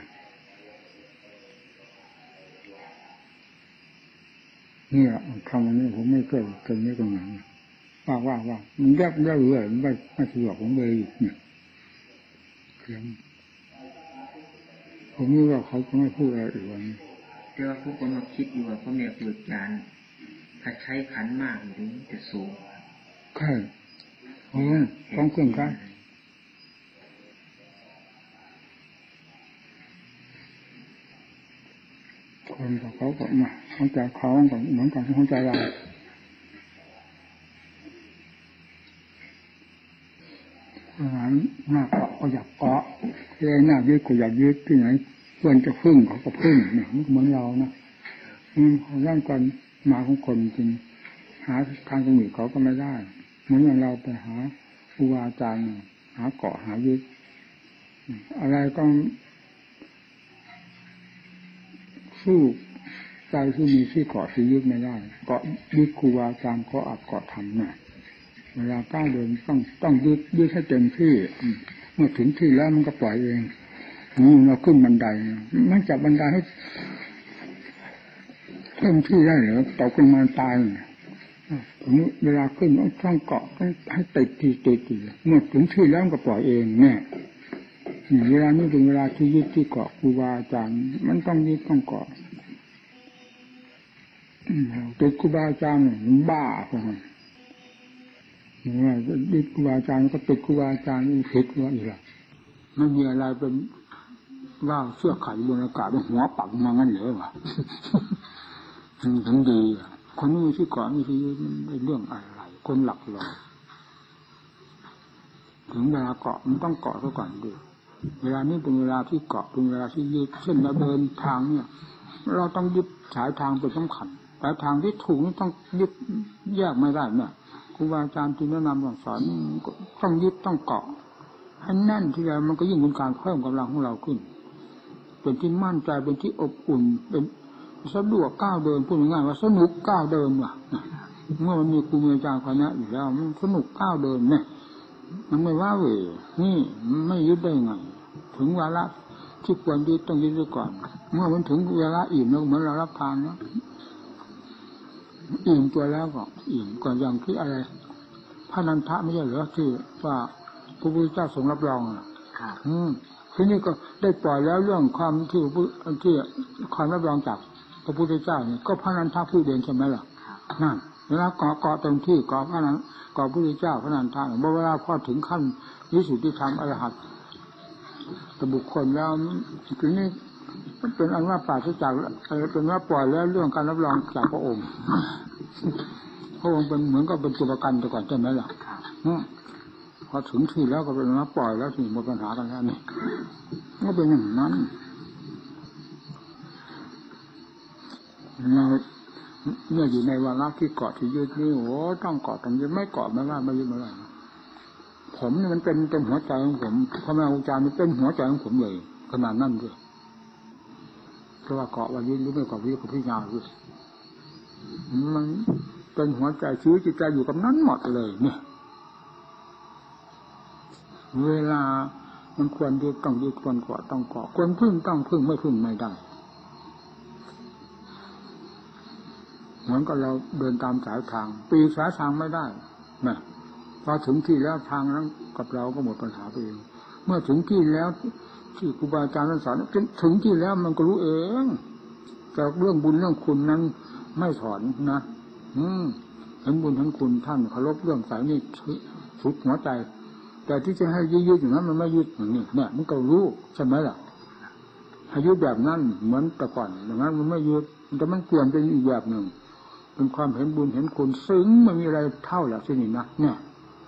[SPEAKER 1] เนี่ยคำนี้ผมไม่เคยเป็นไม่ตรงไหนว่ามันแยกเลยมันไม่สะดวกผมเลยเนี่ยเพียงผมนี่ว่าเขาจะไม่พูดอะไรอีกวันนี้
[SPEAKER 2] แต่ว่าผมก็มาคิดอยู่ว่าพ่อแม่ครูอาจารย์ถ้าใช้ขันมากหรือจะสูง
[SPEAKER 1] ใช่ต้องเครื่องกันคนกับเขาก็มาเข้าใจเขาก็เหมือนกันเข้าใจเราหน้าเกาะก็อยากเกาะที่หน้ายึดก็อยากยึดที่ไหนควรจะพึ่งเขาก็พึ่งเนี่ยเหมือนเรานะเขาร่างกายมาของคนจริงหาทางตรงนี้เขาก็ไม่ได้เหมือนอย่างเราไปหาครูอาจารย์หาเกาะหายึดอะไรก็สู้ใจที่มีที่เกาะที่ยึดไม่ได้เกาะยึดครูอาจารย์ก็อัดเกาะทำเนี่ยเวลาก้าวเดินต้องยืดให้เต็มที่เมื่อถึงที่แล้วมันก็ปล่อยเองเราขึ้นบันไดมันจับบันไดให้เต็มที่ได้เหรอตกลงมาตายถึงเวลาขึ้นต้องเกาะต้องให้ติดเมื่อถึงที่แล้วก็ปล่อยเองเนี่ยเวลานี้เป็นเวลาที่ยึดที่เกาะครูบาอาจารย์มันต้องยึดต้องเกาะติดครูบาอาจารย์มันบ้าพวกนั้นว่ายึดครูบาอาจารย์ก็ติดครูบาอาจารย์นี่ผิดว่าอีกละไม่มีอะไรเป็นว่าเสื้อขาดบนอากาศหัวปักมางั้นเหรอวะถึงดีคนนี้ที่เกาะนี่คือเรื่องอะไรคนหลักหลอยถึงเวลาเกาะมันต้องเกาะซะก่อนดูเวลานี้เป็นเวลาที่เกาะเป็นเวลาที่ยึดเช่นเราเดินทางเนี่ยเราต้องยึดสายทางเป็นสำคัญสายทางที่ถูกนี่ต้องยึดแยกไม่ได้เนี่ยครูบาอาจารย์ที่แนะนำสอนต้องยึดต้องเกาะให้แน่นที่แล้วมันก็ยิ่งเป็นการเพิ่มกำลังของเราขึ้นเป็นที่มั่นใจเป็นที่อบอุ่นเป็นสะดวกก้าวเดินพูดง่ายๆว่าสนุกก้าวเดินว่ะเมื่อมันมีครูอาจารย์คณะอยู่แล้วมันสนุกก้าวเดินเนี่ยมันไม่ว่าเว้ยนี่ไม่ยึดได้ไงถึงเวลาที่ควรยึดต้องยึดไว้ก่อนเมื่อมันถึงเวลาอิ่มแล้วเหมือนเรารับทานแล้วอิ่มตัวแล้วก็อิ่มก่อนอย่างที่อะไรพระนันทะไม่ใช่เหรอที่ว่าพระพุทธเจ้าทรงรับรองทีนี้ก็ได้ปล่อยแล้วเรื่องความที่ความรับรองจากพระพุทธเจ้านี่ก็พระนันทะผู้เดินใช่ไหมล่ะนั่นเวลาเกาะเต็มที่เกาะพระนันเกาะพระพุทธเจ้าพระนันทะเวลาพอถึงขั้นวิสุทธิธรรมอรหัตแต่บุคคลแล้วทีนี้เป็นอันว่าปราศจากเป็นว่าปล่อยแล้วเรื่องการรับรองจากพระองค์พระองค์เป็นเหมือนกับเป็นตัวประกันแต่ก่อนใช่ไหมล่ะพอถึงที่แล้วก็เป็นว่าปล่อยแล้วถึงหมดปัญหากันแล้วนี่ก็เป็นอย่างนั้นเนี่ยอยู่ในวาระที่เกาะที่ยึดนี่โอ้ต้องเกาะต้องยึดไม่เกาะไม่ว่าไม่ยึดไม่ได้ผมนี่มันเป็นหัวใจของผมพระแม่ครูอาจารย์มันเป็นหัวใจของผมเลยขนาดนั้นด้วยเพราะว่าเกาะวันยึดหรือไม่เกาะยึดกับพิจารณาด้วยมันเป็นหัวใจชีวิตจิตใจอยู่กับนั้นหมดเลยเนี่ยเวลามันควรยึดต้องยึดควรเกาะต้องเกาะควรพึ่งต้องพึ่งไม่พึ่งไม่ได้เหมือนกับเราเดินตามสายทางปีสายทางไม่ได้นะพอถึงที่แล้วทางนั้นกับเราก็หมดปัญหาไปเองเมื่อถึงที่แล้วที่ครูบาอาจารย์สอนถึงที่แล้วมันก็รู้เองแต่เรื่องบุญเรื่องคุณนั้นไม่ถอนนะเห็นบุญเห็นคุณท่านเคารพเรื่องสายนี้สุดหัวใจแต่ที่จะให้ยืดอย่างนั้นมันไม่ยืดอย่างนี้เนี่ยมันก็รู้ใช่ไหมล่ะให้ยืดแบบนั้นเหมือนแต่ก่อนอย่างนั้นมันไม่ยืดแต่มันเปลี่ยนเป็นอีกแบบหนึ่งเป็นความเห็นบุญเห็นคุณซึ้งไม่มีอะไรเท่าหรอกที่นี่นะเนี่ย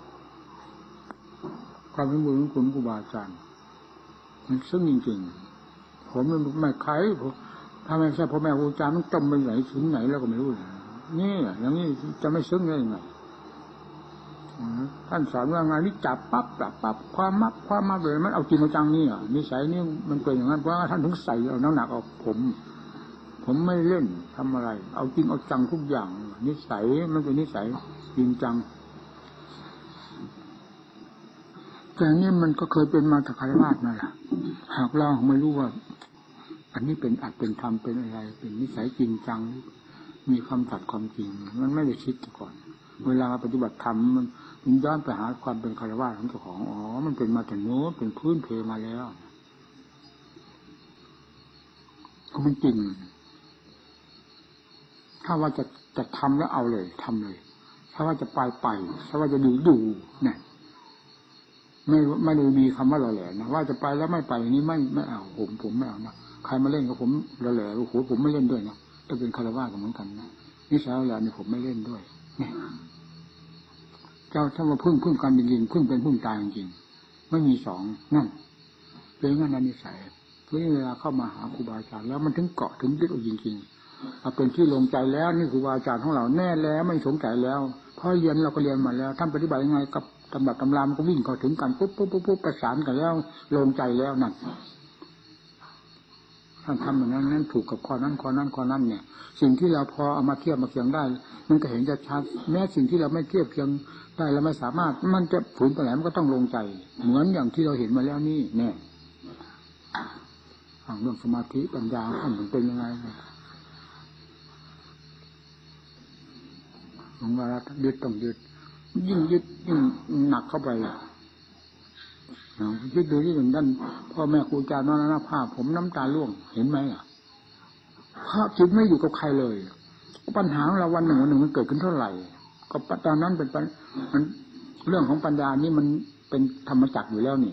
[SPEAKER 1] ความเห็นบุญเห็นคุณครูบาอาจารย์มันซึ้งจริงๆผมมันไม่ใครถ้าไม่ใช่พ่อแม่ครูอาจารย์มันจมไปไหนถึงไหนแล้วก็ไม่รู้นี่อย่างนี้จะไม่ซึ้งได้ยังไงท่านสอนว่างานนี้จับปั๊บความมักเลยมันเอาจริงเอาจังนี่นิสัยนี่มันเป็นอย่างนั้นเพราะท่านถึงใส่เอาน้ำหนักออกผมไม่เล่นทำอะไรเอาจริงเอาจังทุกอย่างนิสัยมันเป็นนิสัยจริงจังแต่นี่มันก็เคยเป็นมาจากคารวะนั่นแหละหากเราไม่รู้ว่าอันนี้เป็นอัตเป็นธรรมเป็นอะไรเป็นนิสัยจริงจังมีคำตัดความจริงมันไม่ได้คิดก่อนเวลาปฏิบัติธรรมมันย้อนไปหาความเป็นคารวะของเจ้าของมันเป็นมาแต่โน้ตเป็นพื้นเพมาแล้วก็มันจริงถ้าว่าจะทำแล้วเอาเลยทำเลยถ้าว่าจะไปถ้าว่าจะดูเนี่ยไม่ได้มีคำว่าเราแหละนะว่าจะไปแล้วไม่ไปนี่ไม่เอาผมไม่เอานะใครมาเล่นกับผมเราแหละโอ้โหผมไม่เล่นด้วยนะถ้าเป็นคารวะก็เหมือนกันนะนิสัยเราเนี่ยผมไม่เล่นด้วยเนี่ยเจ้าถ้ามาพึ่งการเป็นจริงพึ่งเป็นพึ่งตายจริงไม่มีสองนั่นเป็นงั้นนิสัยเพราะเวลาเข้ามาหาครูบาอาจารย์แล้วมันถึงเกาะถึงยึดเอาจริงๆเอาเป็นที่ลงใจแล้วนี่ครูบาอาจารย์ของเราแน่แล้วไม่สงสัยแล้วพอเรียนเราก็เรียนมาแล้วท่านปฏิบัติยังไงกับตำรับตำรามก็วิ่งเข้าถึงกันปุ๊บประสานกันแล้วลงใจแล้วนั่นท่านทำอย่างนั้นนั้นถูกกับข้อนั้นข้อนั้นข้อนั้นเนี่ยสิ่งที่เราพอเอามาเทียบมาเคียงได้มันก็เห็นจะชัดแม้สิ่งที่เราไม่เทียบเคียงได้เราไม่สามารถมันจะฝืนไปไหนมันก็ต้องลงใจเหมือนอย่างที่เราเห็นมาแล้วนี่เนี่ยเรื่องสมาธิปัญญาท่านเป็นยังไงหลวงพ่อยึดต้องยึดยิ่งยึดยิ่งหนักเข้าไปยึดดูที่อย่างนั้นพ่อแม่ครูอาจารย์มรณภาพผมน้ำตาร่วงเห็นไหมอ่ะเพราะจิตไม่อยู่กับใครเลยปัญหาของเราวันหนึ่งมันเกิดขึ้นเท่าไหร่ก็ตอนนั้นเป็นมันเรื่องของปัญญานี่มันเป็นธรรมจักรอยู่แล้วนี่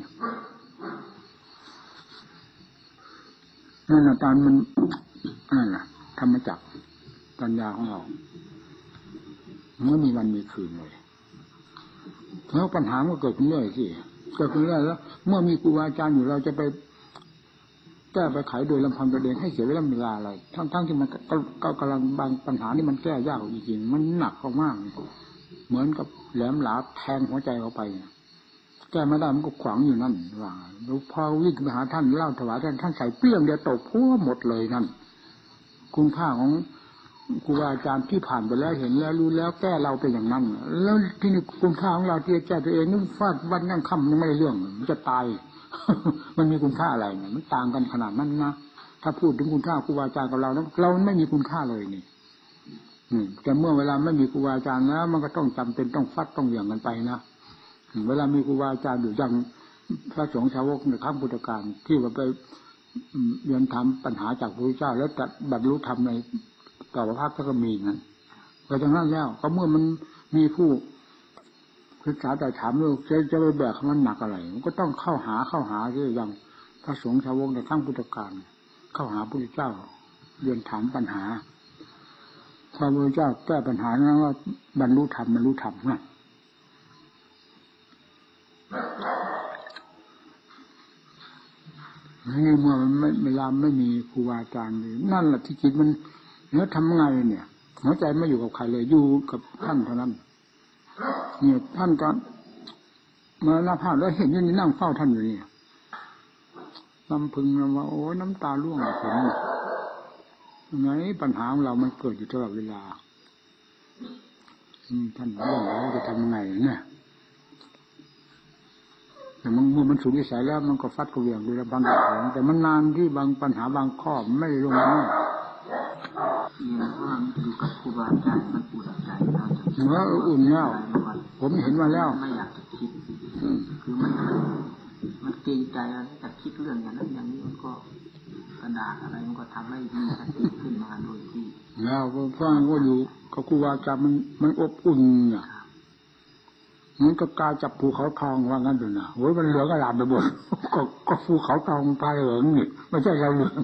[SPEAKER 1] นั่นแหละตอนมันนั่นแหละธรรมจักรปัญญาของเราไม่มีวันมีคืนเลยแล้วปัญหาก็เกิดขึ้นเรื่อยสิเกิดขึ้นเรื่อยแล้วเมื่อมีครูอาจารย์อยู่เราจะไปแก้ไปไขโดยลำพังตัวเองให้เสียเวลาอะไรทั้งที่มันก็กำลังบางปัญหานี่มันแก้ยากจริงๆมันหนักมากเหมือนกับแหลมหลาแทงหัวใจเข้าไปแก้ไม่ได้มันก็ขวางอยู่นั่นว่าแล้วพอวิ่งไปหาท่านเล่าถวายท่านใส่เปรี้ยงเดียวตกพัวหมดเลยนั่นคุณค่าของครูอาจารย์ที่ผ่านไปแล้วเห็นแล้วรู้แล้วแก้เราเป็นอย่างนั้นแล้วที่นี่คุณค่าของเราที่แก้ตัวเองนึกฟาดวันนั่งค่ำยังไม่ได้เรื่องมันจะตาย มันมีคุณค่าอะไรเนี่ยมันต่างกันขนาดนั้นนะถ้าพูดถึงคุณค่าครูอาจารย์กับเราเราไม่มีคุณค่าเลยนี่แต่เมื่อเวลาไม่มีครูอาจารย์แล้วมันก็ต้องจำเป็นต้องฟัดต้องเหวี่ยงกันไปนะเวลามีครูอาจารย์อยู่อย่างพระสงฆ์ชาวกในครั้งพุทธกาลที่ว่าไปเรียนถามปัญหาจากพระพุทธเจ้าแล้วจะบรรลุธรรมในต่อพระพักตร์ก็มีนั้นก็จากนั้นแล้วก็เมื่อมันมีผู้ศึกษาแต่ถามว่าจะไปแบกมันหนักอะไรมันก็ต้องเข้าหาที่อย่างพระสงฆ์ชาวกในครั้งพุทธกาลเข้าหาพระพุทธเจ้าเรียนถามปัญหาพระพุทธเจ้าแก้ปัญหานั้นว่าบรรลุธรรมนะนี่เมื่อมันเวลาไม่มีครูอาจารย์เลยนั่นแหละที่จิตมันแล้วทำไงเนี่ยหัวใจไม่อยู่กับใครเลยอยู่กับท่านเท่านั้นเนี่ยท่านก็มรณภาพแล้วเห็นอยู่นี่นั่งเฝ้าท่านอยู่นี่ลำพึงว่าโอ้น้ำตาร่วงผมยังไงปัญหาของเรามันเกิดอยู่ตลอดเวลาท่านร่วงแล้วจะทำยังไงเนี่ยแต่เมื่อมันสุดวิสัยแล้วมันก็ฟัดกระเวียงดูแลบางอย่างแต่มันนานที่บางปัญหาบางข้อไม่ได้ลงมาเนี่ย
[SPEAKER 2] ว่าอยู่กับครูบาอาจารย์มันอุ่นใจเราจะ
[SPEAKER 1] คิดว่าอุ่นแล้วผมเห็นมาแล้ว
[SPEAKER 2] ไม่อยากจะคิดคือมันเกรงใจอะไรแต่คิดเรื่องอย่างนั้นอย่างนี้มันก็กระดาษอะไรมันก็ทำให้มีสติขึ้นมาโดยที่
[SPEAKER 1] แล้วฟังก็อยู่กับครูบาอาจารย์มันอบอุ่นอ่ะมันก็กลายจับภูเขาทองว่างั้นดูนะโอ้ยมันเหลืองอร่ามไปหมดก็ภูเขาทองพายเหลืองนี่ไม่ใช่เราเหลือง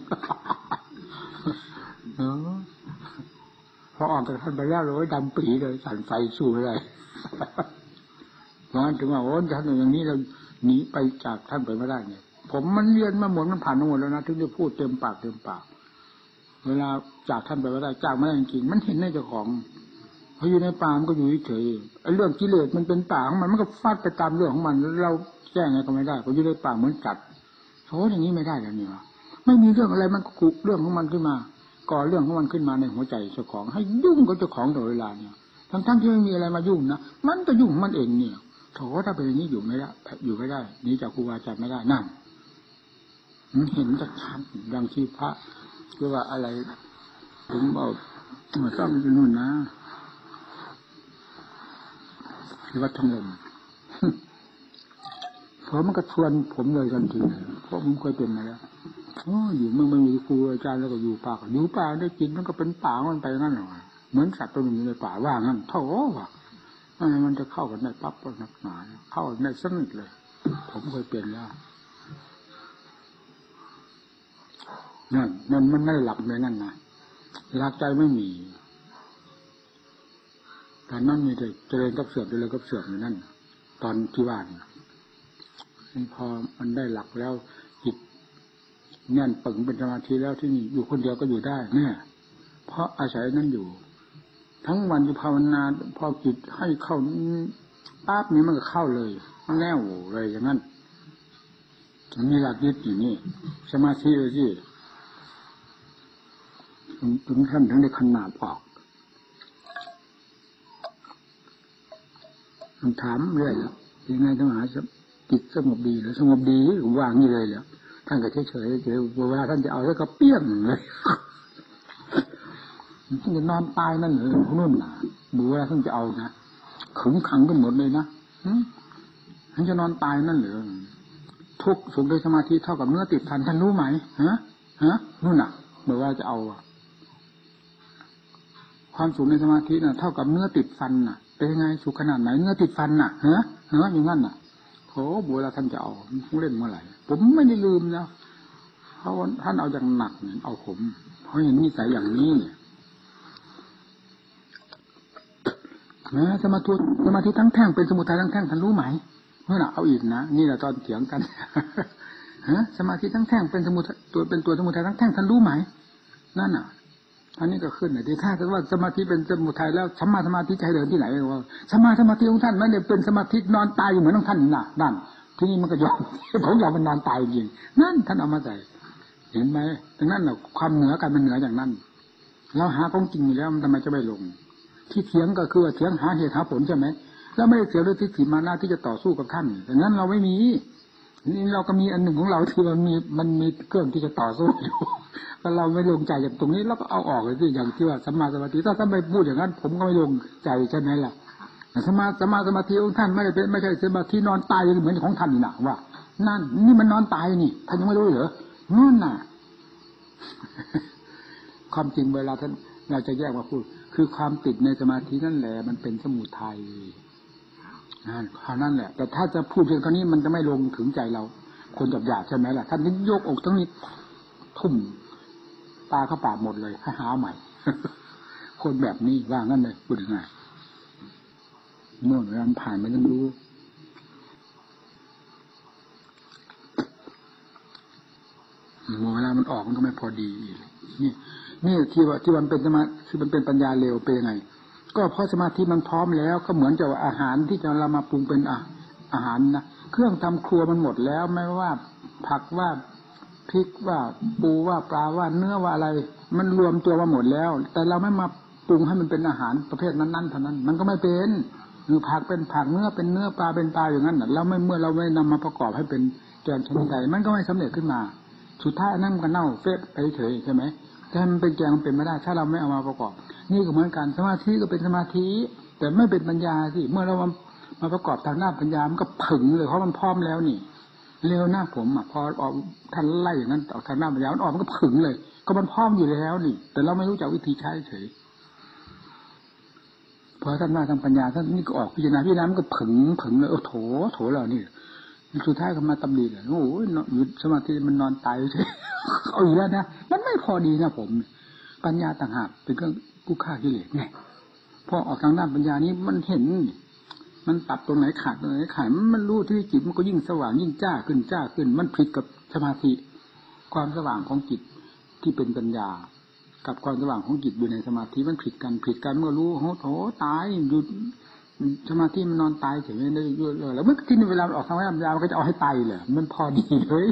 [SPEAKER 1] พอออกจากท่านไปแล้วเลยดำปีเลยสั่นไฟสู้ไม่ได้เพราะงั้นถึงว่าโอ้ท่านอย่างนี้เราหนีไปจากท่านไปไม่ได้เนี่ยผมมันเรียนมาหมดมันผ่านมาหมดแล้วนะถึงได้พูดเต็มปากเวลาจากท่านไปไม่ได้จากไม่ได้จริงๆมันเห็นในเจ้าของพออยู่ในป่ามันก็อยู่เฉยไอ้เรื่องกิเลสมันเป็นป่าของมันก็ฟาดไปตามเรื่องของมันเราแก้ไงก็ไม่ได้ก็อยู่ในป่าเหมือนจัดโธ่อย่างนี้ไม่ได้แล้วเนี่ยไม่มีเรื่องอะไรมันกุเรื่องของมันขึ้นมาก่อเรื่องของมันขึ้นมาในหัวใจเจ้าของให้ยุ่งกับเจ้าของตลอดเวลาเนี่ยทั้งที่ไม่มีอะไรมายุ่งนะมันก็ยุ่งมันเองเนี่ยโธ่ถ้าเป็นอย่างนี้อยู่ไม่ได้นี่จากครูบาอาจารย์ไม่ได้นั่นมันเห็นชัดๆดังที่พระเรียกว่าอะไรผมบอกซ่อมอยู่นู่นนะที่วัดทองลมเพราะมันก็ชวนผมเลยทันทีเพราะผมเคยเป็นมาแล้วอยู่เมื่อไม่มีครูอาจารย์แล้วก็อยู่ป่าได้กินมันก็เป็นป่ามันไปงั้นหรอเหมือนสัตว์ตัวหนึ่งอยู่ในป่าว่างั้นโธ่ว่ะมันจะเข้ากันได้ปั๊บก็หนักหนาเข้าได้สนิทเลยผมเคยเป็นแล้วนั่นมันไม่หลับเลยนั่นนะหลักใจไม่มีแต่นั่นมีแต่เจริญกับเสื่อมอยู่นั่นตอนที่ว่านี่พอมันได้หลักแล้วจิตแน่นปึงเป็นสมาธิแล้วที่นี่อยู่คนเดียวก็อยู่ได้เนี่ยเพราะอาศัยนั่นอยู่ทั้งวันอยู่ภาวนาพอจิตให้เข้าปั๊บนี้มันก็เข้าเลยมันแน่วเลยอย่างนั้นมันมีหลักยึดอยู่นี่สมาธิเลยสิถึงท่านถึงได้ขนาดออกมันถามเรื่อยแล้วยังไงต้องหาจิตสงบดีหรือสงบดีวางนี่เลยเหรอท่านก็เฉยๆเฉยเวลาท่านจะเอาแล้วก็เปี้ยงเลยท่านจะนอนตายนั่นหรือนู่นน่ะดูว่าท่านจะเอานะขึงขังกันหมดเลยนะท่านจะนอนตายนั่นหรือทุกข์สุขโดยสมาธิเท่ากับเนื้อติดพันท่านรู้ไหมนู่นน่ะบอกว่าจะเอาความสุขในสมาธิน่ะเท่ากับเนื้อติดฟันน่ะเป็นยังไงสุขขนาดไหนเนื้อติดฟันน่ะอย่างนั้นน่ะโหบัวละท่านจะเอาเล่นเมื่อไหร่ผมไม่ได้ลืมนะเพราะท่านเอาอย่างหนักเอาผมเพราะเห็นนิสัยอย่างนี้เนี่ยสมาธิทั้งแท่งเป็นสมุทัยทั้งแท่งท่านรู้ไหมเมื่อน่ะเอาอีกนะนี่แหละตอนเถียงกันสมาธิทั้งแท่งเป็นสมุทัยตัวสมุทัยทั้งแท่งท่านรู้ไหมนั่นน่ะอันนี้ก็ขึ้นเลยที่ถ้าว่าสมาธิเป็นสมุทัยแล้วสัมมาสมาธิจะให้เดินที่ไหนว่าสมาธิของท่านไม่ได้เป็นสมาธินอนตายอยู่เหมือนของท่านน่ะนั่นที่นี่มันก็ยอมของเรามันนอนตายจริงนั่นท่านเอามาใส่เห็นไหมดังนั้นน่ะความเหนือกันมันเหนืออย่างนั้นเราหาของจริงอยู่แล้วมันทำไมจะไม่ลงที่เถียงก็คือเถียงหาเหตุหาผลใช่ไหมแล้วไม่ได้เถียงด้วยทิฏฐิมานะที่จะต่อสู้กับท่านดังนั้นเราไม่มีนี่เราก็มีอันหนึ่งของเราที่มันมีเครื่องที่จะต่อสู้อยู่ถ้าเราไม่ลงใจอย่างตรงนี้เราก็เอาออกเลยสิอย่างที่ว่าสัมมาสมาธิถ้าท่านไม่พูดอย่างนั้นผมก็ไม่ลงใจใช่ไหมล่ะสัมมาสมาธิของท่านไม่ได้เป็นไม่ใช่สมาธินอนตายเหมือนของท่านนี่นะว่านั่นนี่มันนอนตายนี่ท่านยังไม่รู้เหรอนั่นน่ะความจริงเวลาท่านเราจะแยกมาพูดคือความติดในสมาธินั่นแหละมันเป็นสมุทัยนั่นแหละแต่ถ้าจะพูดเพียงเท่านี้มันจะไม่ลงถึงใจเราคนหยาบๆใช่ไหมล่ะท่านนี่โยกอกทั้งนี้ทุ่มตาเข้าปากหมดเลยให้หาใหม่ คนแบบนี้ว่างั้นเลยพูดง่ายโน่นเวลาผ่านมันต้องรู้เวลามันออกมันก็ไม่พอดีนี่ที่มันเป็นสมาคือมันเป็นปัญญาเร็วเป็นยังไงก็เพราะสมาธิมันพร้อมแล้วก็เหมือนกับอาหารที่จะเรามาปรุงเป็นอาหารนะเครื่องทำครัวมันหมดแล้วไม่ว่าผักว่าพริกว่าปูว่าปลาว่าเนื้อว่าอะไรมันรวมตัวมาหมดแล้วแต่เราไม่มาปรุงให้มันเป็นอาหารประเภทนั้นๆเท่านั้นมันก็ไม่เป็นคือผักเป็นผักเนื้อเป็นเนื้อปลาเป็นปลาอย่างนั้นเราไม่เมื่อเราไม่นำมาประกอบให้เป็นแกงชนิดใดมันก็ไม่สำเร็จขึ้นมาสุดท้ายนั่นมันก็เน่าเฟะไปเฉยใช่ไหมแต่มันเป็นแกงมันเป็นไม่ได้ถ้าเราไม่เอามาประกอบนี่ก็เหมือนกันสมาธิก็เป็นสมาธิแต่ไม่เป็นปัญญาสิเมื่อเรามาประกอบทางหน้าปัญญามันก็ผึ่งเลยเพราะมันพร้อมแล้วนี่เร็วหน้าผมพอออกท่านไล่อย่างนั้นออกทางหน้าปัญญามันออกมันก็ผึ่งเลยก็มันพร้อมอยู่แล้วนี่แต่เราไม่รู้จักวิธีใช้เฉยพอท่านมาทางปัญญาท่านนี่ก็ออกพิจารณามันก็ผึ่งเลยโอ้โถเรานี่สุดท้ายก็มาตำหนิเลยโอ้ยอยู่สมาธิมันนอนตายเฉยเอาอีกแล้วนะมันไม่พอดีนะผมปัญญาต่างหากเป็นเครื่องกู้ฆ่ากิเลสไงพอออกทางด้านปัญญานี้มันเห็นมันตัดตรงไหนขาดตรงไหนขาดมันรู้ที่จิตมันก็ยิ่งสว่างยิ่งจ้าขึ้นมันผิดกับสมาธิความสว่างของจิตที่เป็นปัญญากับความสว่างของจิตอยู่ในสมาธิมันผิดกันเมื่อรู้โถตายอยู่สมาธิมันนอนตายเฉยไม่ได้เยอะเลยแล้วเมื่อที่นี่เวลาออกทางด้านปัญญามันก็จะเอาให้ตายเลยมันพอดีเลย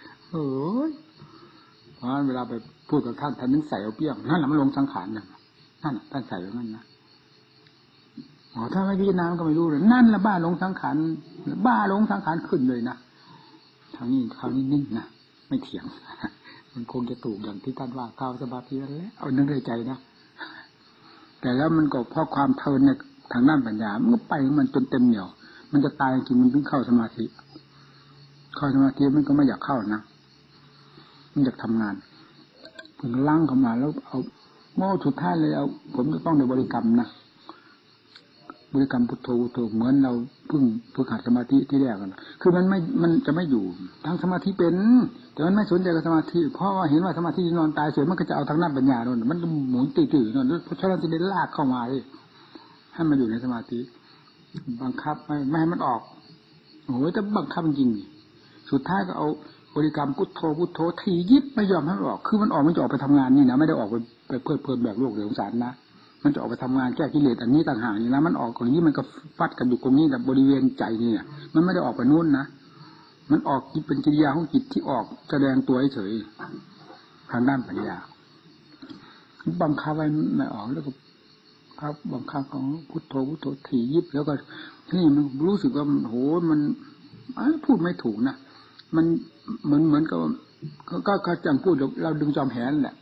[SPEAKER 1] เพราะเวลาไปพูดกับท่านนึกใส่เอาเปี้ยงนั่นแหละมันลงสังขารนั่นท่านใส่อย่างนั้นนะถ้าไม่พิจารณาก็ไม่รู้เลยนั่นแหละบ้าลงสังขารขึ้นเลยนะทางนี้คราวนี้นิ่งนะไม่เถียงมันคงจะถูกอย่างที่ท่านว่าก้าวสมาธิแล้วเอานึกในใจนะแต่แล้วมันก็เพราะความเพลินในทางด้านปัญญามันก็ไปมันจนเต็มเหนี่ยวมันจะตายจริงมันเพิ่งเข้าสมาธิมันก็ไม่อยากเข้านะมันอยากทำงานถึงล้างเข้ามาแล้วเอาโม่สุดท้ายเลยเอาผมจะต้องในบริกรรมนะบริกรรมพุทโธเหมือนเราเพิ่งฝึกหัดสมาธิที่แรกกันคือมันจะไม่อยู่ทั้งสมาธิเป็นแต่มันไม่สนใจกับสมาธิเพราะว่าเห็นว่าสมาธินอนตายเฉยมันก็จะเอาทางด้านปัญญาโน่นมันหมุนตื้อๆโน่นเพราะฉะนั้นจะได้ลากเข้ามาให้มันอยู่ในสมาธิบังคับไม่ให้มันออกโอ้ยแต่บังคับจริงสุดท้ายก็เอาบริกรรมพุทโธทียิบไม่ยอมให้มันออกคือมันออกมันจะออกไปทำงานนี่นะไม่ได้ออกไปเพลิดแบบโลกเดือดสารนะมันจะออกไปทำงานแก้กิเลสอันนี้ต่างหากนี่นะมันออกตรงนี้มันก็ฟัดกันอยู่ตรงนี้แต่บริเวณใจนี่มันไม่ได้ออกไปนู่นนะมันออกเป็นกิริยาของจิตที่ออกแสดงตัวเฉยทางด้านปัญญาบังคับไว้ไม่ออกแล้วก็ครับบังคับของพุทโธพุทโธถี่ยิบแล้วก็นี่มันรู้สึกว่าโหมันพูดไม่ถูกนะมันเหมือนกับก็จังพูดเราดึงจอมแหนแหละ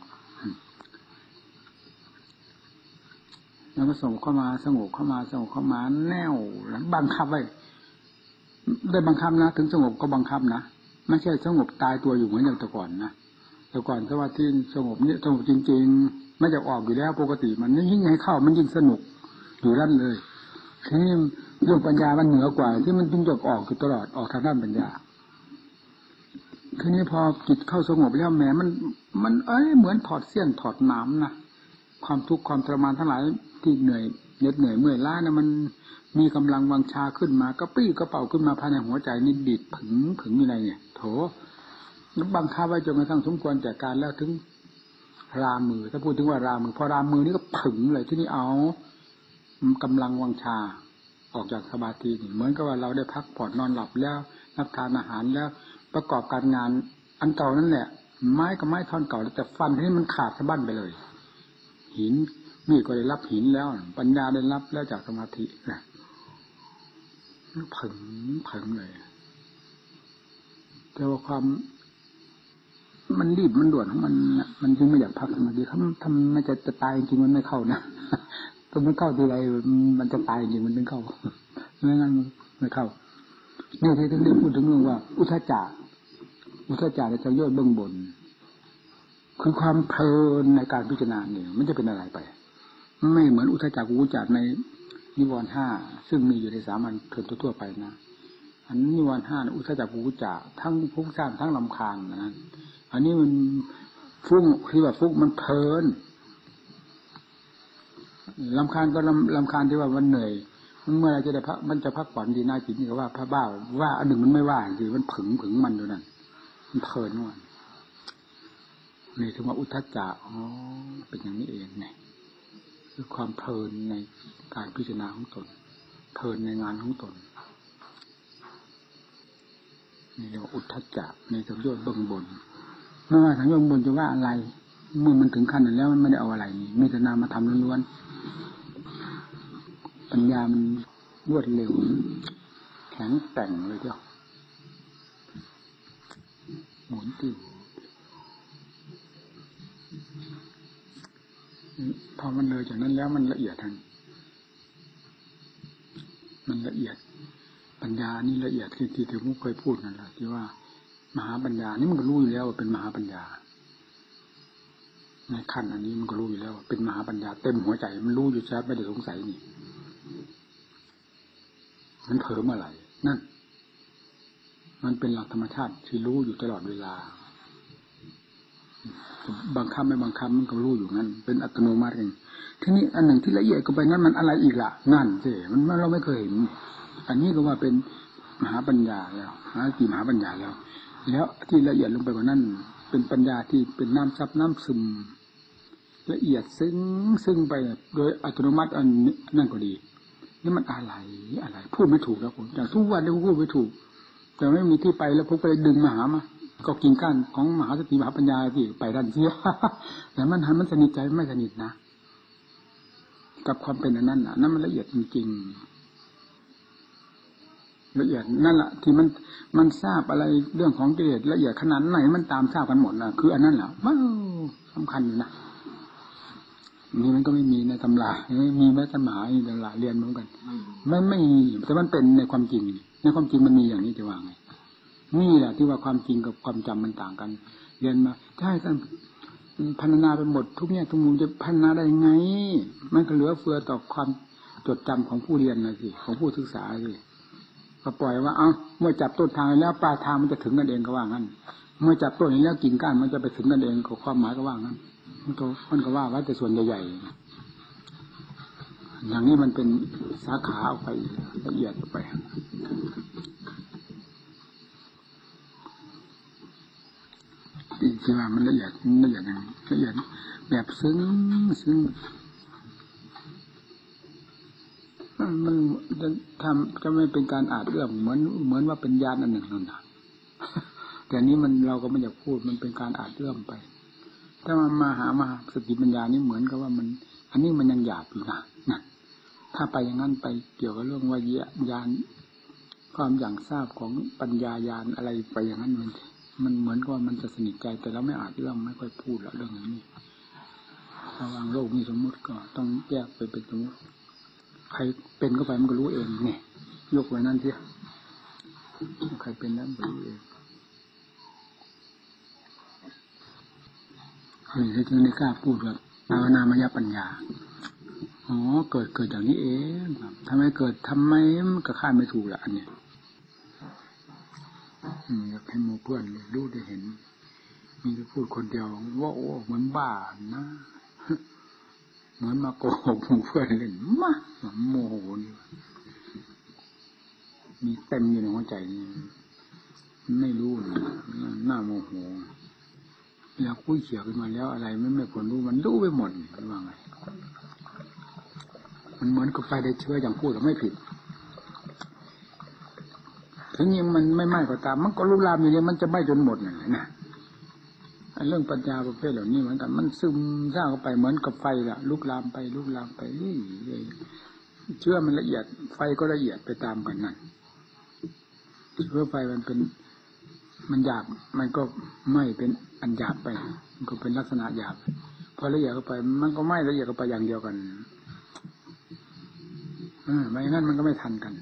[SPEAKER 1] แล้วก็ส่งเข้ามาสงบเข้ามาสงบเข้ามาแน่วแล้วบังคับไว้ได้บังคับนะถึงสงบก็บังคับนะไม่ใช่สงบตายตัวอยู่เหมือนอย่างแต่ก่อนนะแต่ก่อนสมาธิสงบนี่สงบจริงๆไม่จะออกอยู่แล้วปกติมันยิ่งให้เข้ามันยิ่งสนุกอยู่นั่นเลยทีนี้เรื่องปัญญามันเหนือกว่าที่มันจึงจะออกอยู่ตลอดออกทางด้านปัญญาทีนี้พอจิตเข้าสงบแล้วแหมมันเหมือนถอดเสี้ยนถอดหนามนะความทุกข์ความทรมานทั้งหลายที่เหนื่อยเหน็ดเหนื่อยเมื่อยล้านะมันมีกำลังวังชาขึ้นมาก็ปี้กระเป๋าขึ้นมาภายในหัวใจนี่ดิดผึ่งอยู่ในเนี่ยโถบังคับไว้จนกระทั่งสมควรแก่การแล้วถึงรามือถ้าพูดถึงว่ารามือพอรามือนี่ก็ผึ่งเลยที่นี่เอากำลังวังชาออกจากสมาธินี่เหมือนกับว่าเราได้พักผ่อนนอนหลับแล้วรับทานอาหารแล้วประกอบการงานอันเก่านั่นแหละไม้กับไม้ท่อนเก่าแต่ฟันที่มันขาดสะบั้นไปเลยหินนี่ก็ได้รับหินแล้วปัญญาได้รับแล้วจากสมาธินะผึ่งเลยแต่ว่าความมันรีบมันด่วนของมันจึงไม่อยากพักสมาธิทำไม่จะตายจริงมันไม่เข้านะตรงมันเข้าทีไรมันจะตายจริงมันถึงเข้าไม่งั้นไม่เข้าเนี่ยที่ต้องพูดถึงเรื่องว่าอุทธัจจะจะย่อยเบื้องบนคือความเพลินในการพิจารณาเนี่ยมันจะเป็นอะไรไปไม่เหมือนอุทธัจจะกุกุจจะในนิวรณ์ห้าซึ่งมีอยู่ในสามัญชนทั่วไปนะอันนิวรณ์ห้าอุทธัจจะกุกุจจะทั้งฟุ้งซ่านทั้งรำคาญนะอันนี้มันฟุ้งที่ว่าฟุ้งมันเพลินรำคาญก็รำคาญที่ว่ามันเหนื่อยเมื่อไรจะได้พักมันจะพักผ่อนดีน่าจิตนี่ก็ว่าพระบ้าว่าอันหนึ่งมันไม่ว่าสิมันผึ่งมันอยู่นั่นมันเพลินว่านี่ถึงว่าอุทธัจจะเป็นอย่างนี้เองไงคือความเพลินในการพิจารณาของตนเพลินในงานของตนนี่เรียกว่าอุทธัจจะในสังโยชน์เบื้องบนไม่ว่าสังโยชน์บนจะว่าอะไรเมื่อมันถึงขั้นนั้นแล้วมันไม่ได้เอาอะไรนี่มีแต่นามธรรมล้วนๆปัญญามันรวดเร็วแข็งแกร่งเลยเจ้าหมุนติ้วพอมันเลยจากนั้นแล้วมันละเอียดทันมันละเอียดปัญญานี่ละเอียดที่ผมเคยพูดนั่นแหละที่ว่ามหาปัญญานี่มันก็รู้อยู่แล้วว่าเป็นมหาปัญญาในขั้นอันนี้มันก็รู้อยู่แล้วว่าเป็นมหาปัญญาเต็มหัวใจมันรู้อยู่ชัดไม่ได้สงสัยนี่มันเผลอเมื่อไหร่นั่นมันเป็นหลักธรรมชาติที่รู้อยู่ตลอดเวลาบังคับไม่บังคับมันก็รู้อยู่งั้นเป็นอัตโนมัติเองทีนี้อันหนึ่งที่ละเอียดก็ไปนั้นมันอะไรอีกล่ะนั่นสิมันเราไม่เคยเห็นอันนี้ก็ว่าเป็นมหาปัญญาแล้วมหาปัญญาแล้วที่ละเอียดลงไปกว่านั้นเป็นปัญญาที่เป็นน้ำซับน้ำซึมละเอียดซึ่งไปโดยอัตโนมัติอันนั่นก็ดีนี่มันอะไรพูดไม่ถูกแล้วผมอย่างทุกวันนี้ผมพูดไม่ถูกแต่ไม่มีที่ไปแล้วผมก็เลยดึงมาหามาก็กินก้านของมหาสติมหาปัญญาที่ไปดันเสียแต่มันสนิทใจไม่สนิทนะกับความเป็นอันนั้นนั่นมันละเอียดจริงๆละเอียดนั่นแหละที่มันทราบอะไรเรื่องของกิเลสละเอียดขนาดไหนมันตามทราบกันหมดนะคืออันนั้นแหละว้าวสำคัญอยู่นะนี่มันก็ไม่มีในตำราไม่มีแม้แต่หมายในตำราเรียนเหมือนกันไม่มีแต่มันเป็นในความจริงในความจริงมันมีอย่างนี้จะว่าไงนี่แหละที่ว่าความจริงกับความจำมันต่างกันเรียนมาถ้าให้ท่านพัฒนาไปหมดทุกแง่ทุกมุมจะพัฒนาได้ไงมันก็เหลือเฟือต่อความจดจำของผู้เรียนนะสิของผู้ศึกษาสิก็ปล่อยว่าเมื่อจับต้นทางแล้วปลายทางมันจะถึงกันเองก็ว่างั้นเมื่อจับต้นแล้วกิ่งก้านมันจะไปถึงกันเองก็ความหมายก็ว่างั้นมันก็ว่าไว้แต่ส่วนใหญ่ๆอย่างนี้มันเป็นสาขาออกไปละเอียดไปที่ว่ามันละเอียดอย่างละเอียดแบบซึ้งมันจะไม่เป็นการอาจเอื้อมเหมือนว่าเป็นญาณอันหนึ่งนั่นนะแต่นี้เราก็ไม่อยากพูดมันเป็นการอาจเอื้อมไปถ้ามาหาสติปัญญานี่เหมือนกับว่ามันอันนี้มันยังหยาบอยู่นะถ้าไปอย่างนั้นไปเกี่ยวกับเรื่องวิญญาณความอย่างทราบของปัญญาญาณอะไรไปอย่างนั้นมันเหมือนกับว่ามันจะสนิทใจแต่เราไม่อาจเรื่องไม่ค่อยพูดแล้วเรื่องนี้ระหว่างโลกมีสมมุติก็ต้องแยกไปเป็นสมมุติใครเป็นก็ไปมันก็รู้เองเนี่ยยกไว้นั่นเสียใครเป็นแล้วมันรู้เองนี่ที่ไม่กล้าพูดว่าภาวนามยปัญญาอ๋อเกิดอย่างนี้เองทำไมเกิดทำไมมันก็คาดไม่ถูกละอันนี้อยากให้หมู่เพื่อนรู้ได้เห็นมีแต่พูดคนเดียวว่าโอ้เหมือนบ้านะเหมือนมาโกหกหมู่เพื่อนเล่นมาโมโหนี่มีเต็มอยู่ในหัวใจนี่ไม่รู้นะน่าโมโหอยากคุยเฉียดขึ้นมาแล้วอะไรไม่ควรรู้มันรู้ไปหมดว่าไงมันเหมือนกับไฟได้เชื้ออย่างพูดแต่ไม่ผิดถึงนี้มันไม่ไหม้ก็ตามมันก็ลุกลามอยู่เนี่ยมันจะไหม้จนหมดนะเรื่องปัญญาประเภทเหล่านี้เหมือนกันมันซึมซาบเข้าไปเหมือนกับไฟล่ะลุกลามไปนี่เชื้อมันละเอียดไฟก็ละเอียดไปตามกันนั่นเชื้อไฟมันหยาบมันก็ไหม้เป็นอันหยาบไปมันก็เป็นลักษณะหยาบพอละเอียดเข้าไปมันก็ไหม้ละเอียดเข้าไปอย่างเดียวกันไม่งั้นมันก็ไม่ทันกัน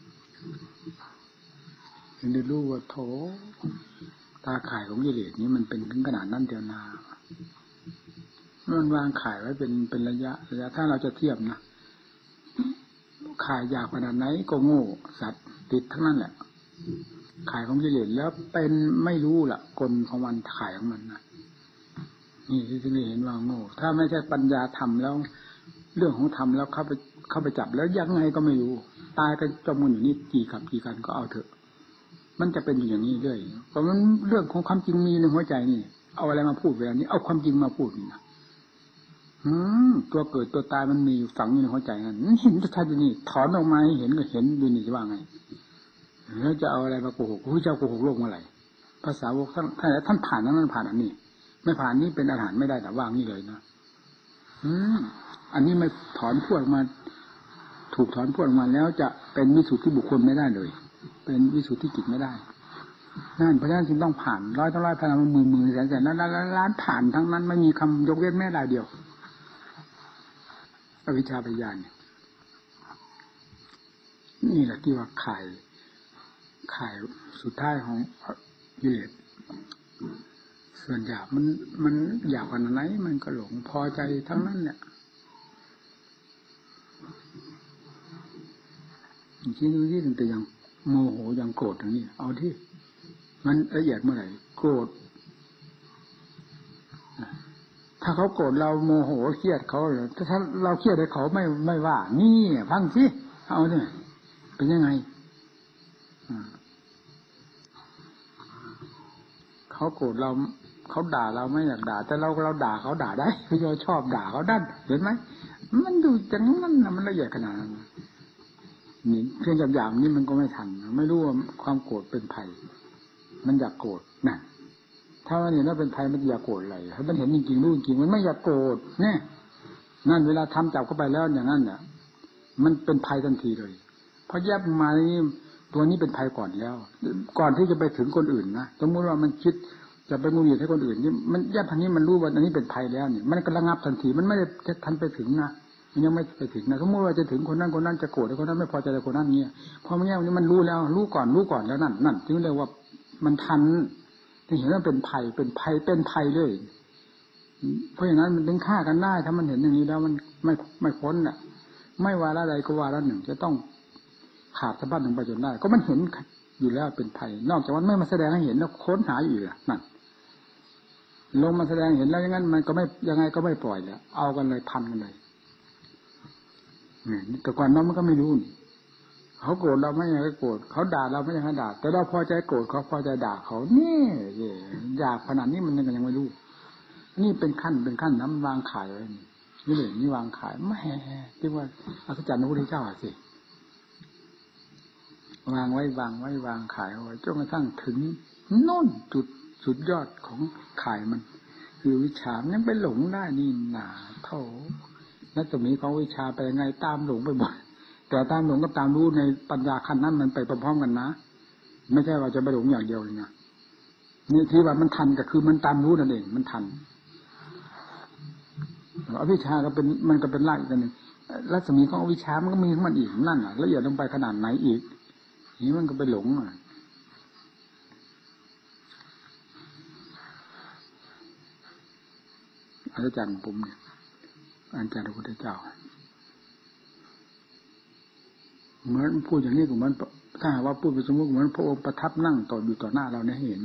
[SPEAKER 1] ถึงได้รู้ว่าโถตาข่ายของกิเลสนี้มันเป็นถึงขนาดนั้นเดียวนามันวางข่ายไว้เป็นระยะถ้าเราจะเทียบนะข่ายยาวขนาดไหนก็โง่สัตว์ติดทั้งนั้นแหละข่ายของกิเลสแล้วเป็นไม่รู้ล่ะกลของมันข่ายของมันนะนี่ที่นี่เห็นว่าโง่ถ้าไม่ใช่ปัญญาธรรมแล้วเรื่องของธรรมแล้วเข้าไปจับแล้วยังไงก็ไม่รู้ตายกันจมกันอยู่นี่กี่กันก็เอาเถอะมันจะเป็นอย่างนี้เรื่อยเพราะมันเรื่องของความจริงมีในหัวใจนี่เอาอะไรมาพูดเวลานี้เอาความจริงมาพูดนี่นะตัวเกิดตัวตายมันมีฝังอยู่ในหัวใจนั่นเห็นชัดๆอยู่นี่ถอนออกมาให้เห็นก็เห็นดูนี่จะว่าไงแล้วจะเอาอะไรมาโกหกพระเจ้าโกหกโลกเมื่อไหร่ภาษาวกท่านผ่านนั้นผ่านอันนี้ไม่ผ่านนี้เป็นอาหารไม่ได้แต่ว่างนี่เลยนะอันนี้ไม่ถอนพวดมาถูกถอนพวดออกมาแล้วจะเป็นวิสุทธิบุคคลไม่ได้เลยเป็นวิสุทธิจิตไม่ได้นั่นเพราะฉะนั้นจึงต้องผ่านร้อยพันหมื่นแสนล้านผ่านทั้งนั้นไม่มีคำยกเว้นแม้รายเดียวอวิชชาปัญญานี่แหละที่ว่าข่ายสุดท้ายของกิเลสส่วนหยาบมันหยาบกว่าไหนมันก็หลงพอใจทั้งนั้นเนี่ยที่นี่ที่แต่ยังโมโหยังโกรธอย่างนี้เอาที่มันละเอียดเมื่อไหร่โกรธถ้าเขาโกรธเราโมโหเครียดเขาถ้าเราเครียดให้เขาไม่ว่านี่ฟังสิเอาเนี่ยเป็นยังไงเขาโกรธเราเขาด่าเราไม่อยากด่าแต่เราด่าเขาด่าได้เราชอบด่าเขาดันเห็นไหมมันดูจังนั้นนะมันละเอียดขนาดนั้นนี่เพียงอย่างนี้มันก็ไม่ทันไม่รู้ว่าความโกรธเป็นภัยมันอยากโกรธนะถ้ามันเห็นว่าเป็นภัยมันอยากโกรธอะไรถ้ามันเห็นจริงๆรู้จริงมันไม่อยากโกรธเนี่ยนั่นเวลาทำจับเข้าไปแล้วอย่างนั้นเนี่ยมันเป็นภัยทันทีเลยเพราะแยบมานี่ตัวนี้เป็นภัยก่อนแล้วก่อนที่จะไปถึงคนอื่นนะสมมติว่ามันคิดจะไปงุนหงิดให้คนอื่นนี่มันแยบทางนี้มันรู้ว่าอันนี้เป็นภัยแล้วเนี่ยมันก็ระงับทันทีมันไม่ได้ทันไปถึงนะมันยังไม่ไปถึงนะสมมติว่าจะถึงคนนั้นจะโกรธคนนั้นไม่พอใจคนนั้นเนี่ยพอเมื่อนี้มันรู้แล้วรู้ก่อนแล้วนั่นจึงเรียกว่ามันทันที่เห็นว่าเป็นภัยเลยเพราะอย่างนั้นมันถึงฆ่ากันได้ถ้ามันเห็นอย่างนี้แล้วมันไม่พ้นน่ะไม่วาระใดก็วาระหนึ่งจะต้องขาดสะบั้นลงไปจนได้ก็มันเห็นอยู่แล้วเป็นภัยนอกจากว่าไม่มาแสดงให้เห็นแล้วค้นหาอยู่ล่ะนั่นลงมาแสดงเห็นแล้วอย่างนั้นมันก็ไม่ยังไงก็ไม่ปล่อยแล้วเอากันเลยพันกันเลยแต่ก่อนนั้นมันก็ไม่รู้เขาโกรธเราไม่อยากให้โกรธเขาด่าเราไม่อยากให้ด่าแต่เราพอใจโกรธเขาพอใจด่าเขานี่อยากขนาดนี้มันยังไม่รู้นี่เป็นขั้นน้ำวางขายไว้นี่เลยนี่วางขายไม่เรียกว่าอัศจรรย์พระพุทธเจ้าสิวางขายเอาไว้จนกระทั่งถึงโน่นจุดสุดยอดของขายมันคือวิชามันยังไปหลงได้นี่หนาเท่าแล้วตรงนี้ของวิชาไปยังไงตามหลงไปหมดแต่ตามหลงกับตามรู้ในปัญญาขั้นนั้นมันไปพร้อมๆกันนะไม่ใช่ว่าจะไปหลงอย่างเดียวเลยนะนี่ที่ว่ามันทันก็คือมันตามรู้นั่นเองมันทันอวิชาก็เป็นมันก็เป็นรากอีกอันหนึ่งรัศมีของอวิชามันก็มีของมันอีกนั่นน่ะละเอียดลงไปขนาดไหนอีกนี่มันก็ไปหลงอาจารย์ผมเนี่ยอาจารย์พระพุทธเจ้าเหมือนพูดอย่างนี้ก็เหมือนถ้าหากว่าพูดไปสมมติเหมือนพระองค์ประทับนั่งต่ออยู่ต่อหน้าเราเนี่ยเห็น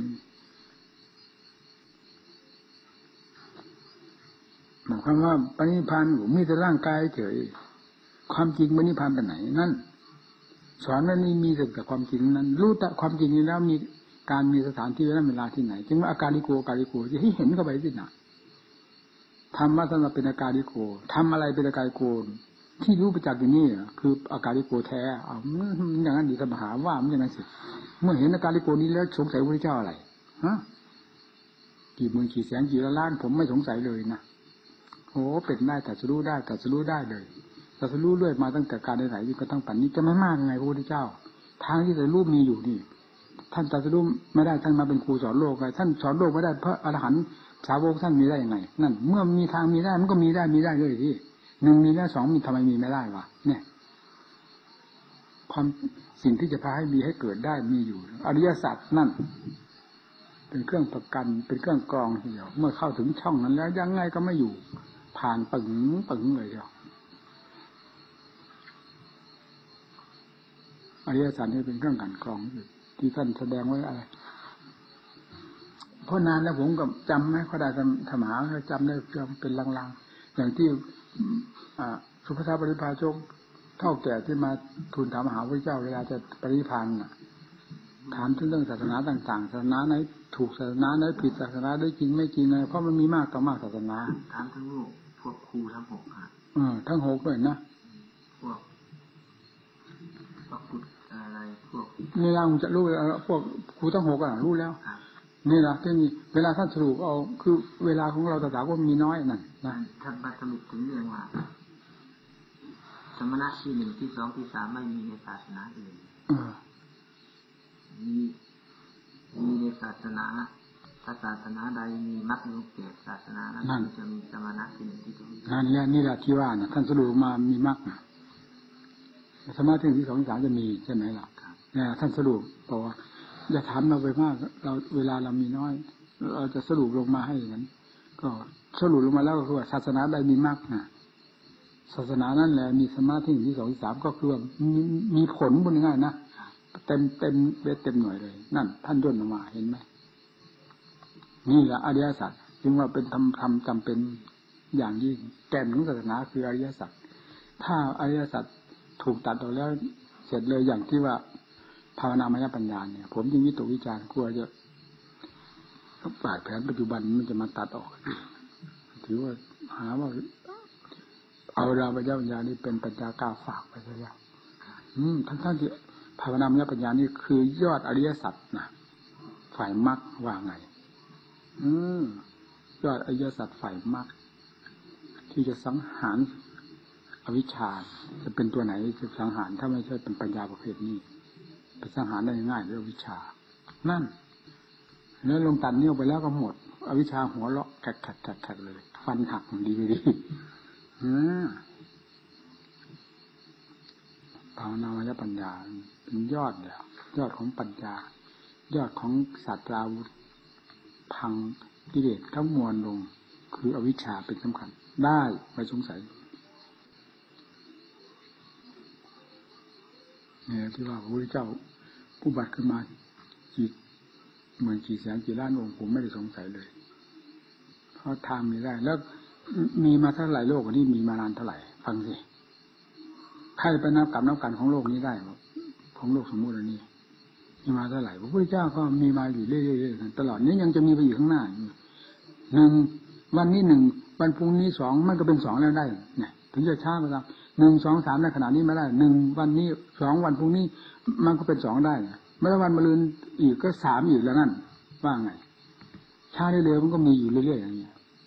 [SPEAKER 1] หมายความว่าปณิพานมีแต่ร่างกายเฉยความจริงปณิพานไปไหนนั่นสอนว่านี่มีแต่ความจริงนั้นรู้แต่ความจริงนี้แล้วมีการมีสถานที่และเวลาที่ไหนจึงว่าอาการลิโกจะให้เห็นเข้าไปสินะธรรมะสำหรับเป็นอาการลิโกทำอะไรเป็นอาการลิโกที่รู้ประจักษ์อยู่นี่คืออาการลิโกแท้เอาอย่างนั้นดีสมหาว่ามันอย่างนั้นสิเมื่อเห็นอาการลิโกนี้แล้วสงสัยพระพุทธเจ้าอะไรฮะกี่หมื่นกี่แสนกี่ล้านผมไม่สงสัยเลยนะโอ้เป็นได้แต่จะรู้ได้เลยแต่จะรู้เรื่อยมาตั้งแต่การไหนๆก็ตั้งแต่นี้จะไม่มากไงพระพุทธเจ้าทางที่จะรู้มีอยู่นี่ท่านจะรู้ไม่ได้ท่านมาเป็นครูสอนโลกไงท่านสอนโลกไม่ได้เพราะอรหันต์สาวกท่านมีได้ยังไงนั่นเมื่อมีทางมีได้มันก็มีได้เลยที่หนึ่งมีแล้วสองมีทำไมมีไม่ได้วะเนี่ยความสิ่งที่จะพาให้มีให้เกิดได้มีอยู่อริยสัจนั่นเป็นเครื่องประกันเป็นเครื่องกรองทีเดียวเมื่อเข้าถึงช่องนั้นแล้วยังไงก็ไม่อยู่ผ่านปึ๋งเลยเดียวอริยสัจนี่เป็นเครื่องกันกรองที่ท่านแสดงไว้อะไรเพราะนานแล้วผมก็จำไม่ค่อยได้ธรรมะจำได้เพียงเป็นลางๆอย่างที่สุภาพปริภาชกเท่าแก่ที่มาทูลถามมหาพระเจ้าเวลาจะปรินิพพานถามถึงเรื่องศาสนาต่างๆศาสนาไหนถูกศาสนาไหนผิดศาสนาได้จริงไม่จริงเลยเพราะมันมีมากต่อมากศาสนา
[SPEAKER 2] ถามทั้งลูกพวกครูทั้งหกครับ
[SPEAKER 1] ทั้งหกเลยนะ
[SPEAKER 2] พวกพุทธอะไรพวก
[SPEAKER 1] นี่เราจะรู้พวกครูทั้งหกรู้แล้วนี่นะที่นี่เวลาท่านสรุปเอาคือเวลาของเราตถาคตมีน้อยนั่นนะ
[SPEAKER 2] ท่านสรุปถึงเรื่องว่าสมณะที่หนึ่งที่สองที่สามไม่มีในศาสนาอื่นมีในศาสนาถ้าศาสนาใดมีมรรคมีเกียรติศาสนานั้นจะมีสมณะที่หนึ่งที่สอง
[SPEAKER 1] นี่แหละที่ว่านะท่านสรุปมามีมรรคสมาธิที่สองที่สามจะมีใช่ไหมล่ะเนี่ยท่านสรุปบอกว่าอย่าถามเราไปมากเราเวลาเรามีน้อยเราจะสรุปลงมาให้อย่างนั้นก็สรุปลงมาแล้วก็คือว่าศาสนาใดมีมรรคนะศาสนานั่นแหละมีสมาธิที่สองที่สามก็คือมีผลบนง่ายนะเต็มเต็มหน่วยเลยนั่นท่านย่นออกมาเห็นไหมนี่แหละอริยสัจจึงว่าเป็นธรรมจำเป็นอย่างยิ่งแก่นของศาสนาคืออริยสัจถ้าอริยสัจถูกตัดออกแล้วเสร็จเลยอย่างที่ว่าภาวนามยปัญญาเนี่ยผมจึงวิตกวิจารณ์กลัวจะปาดแผนปัจจุบันมันจะมาตัดออกถือว่าหาว่าเอาเราปัญญานี่เป็นปัญญากล้าฝากไปซะแล้วทั้งที่ภาวนามยปัญญานี่คือยอดอริยสัจนะฝ่ายมรรคว่าไงยอดอริยสัจฝ่ายมรรคที่จะสังหารอวิชชาจะเป็นตัวไหนจะสังหารถ้าไม่ใช่เป็นปัญญาประเภทนี้ไปสังหารได้ง่ายด้วยวิชานั่นแล้วลงตัดนิ้วไปแล้วก็หมดอวิชชาหัวเราะแขกเลยฟันหักดีไม่ดีภาวนามยปัญญาเป็นยอดเลยยอดของปัญญายอดของศาสตราวุธพังกิเลสทั้งมวลลงคืออวิชชาเป็นสำคัญได้ไม่สงสัยเนี่ยที่ว่าพระพุทธเจ้าผู้บัติขึ้นมากี่หมื่นกี่แสนกี่ล้านองค์ผมไม่ได้สงสัยเลยเพราะทางมีได้แล้วมีมาเท่าไหร่โลกนี้มีมานานเท่าไหร่ฟังสิใครไปนับกับนับกันของโลกนี้ได้ของโลกสมมุติอันนี้มีมาเท่าไหร่พระพุทธเจ้าก็มีมาอยู่เรื่อยๆตลอดนี้ยังจะมีไปอยู่ข้างหน้าหนึ่งวันนี้หนึ่งวันพรุ่งนี้สองมันก็เป็นสองแล้วได้เนี่ยถึงจะช้าก็ตามหนึ่งสองสามในขณะนี้ไม่ได้หนึ่งวันนี้สองวันพรุ่งนี้มันก็เป็นสองได้เมื่อวันมะรืนอีกก็สามอีกแล้วนั่นว่าไงช้าเร็วๆมันก็มีอยู่เรื่อยๆอย่างนี้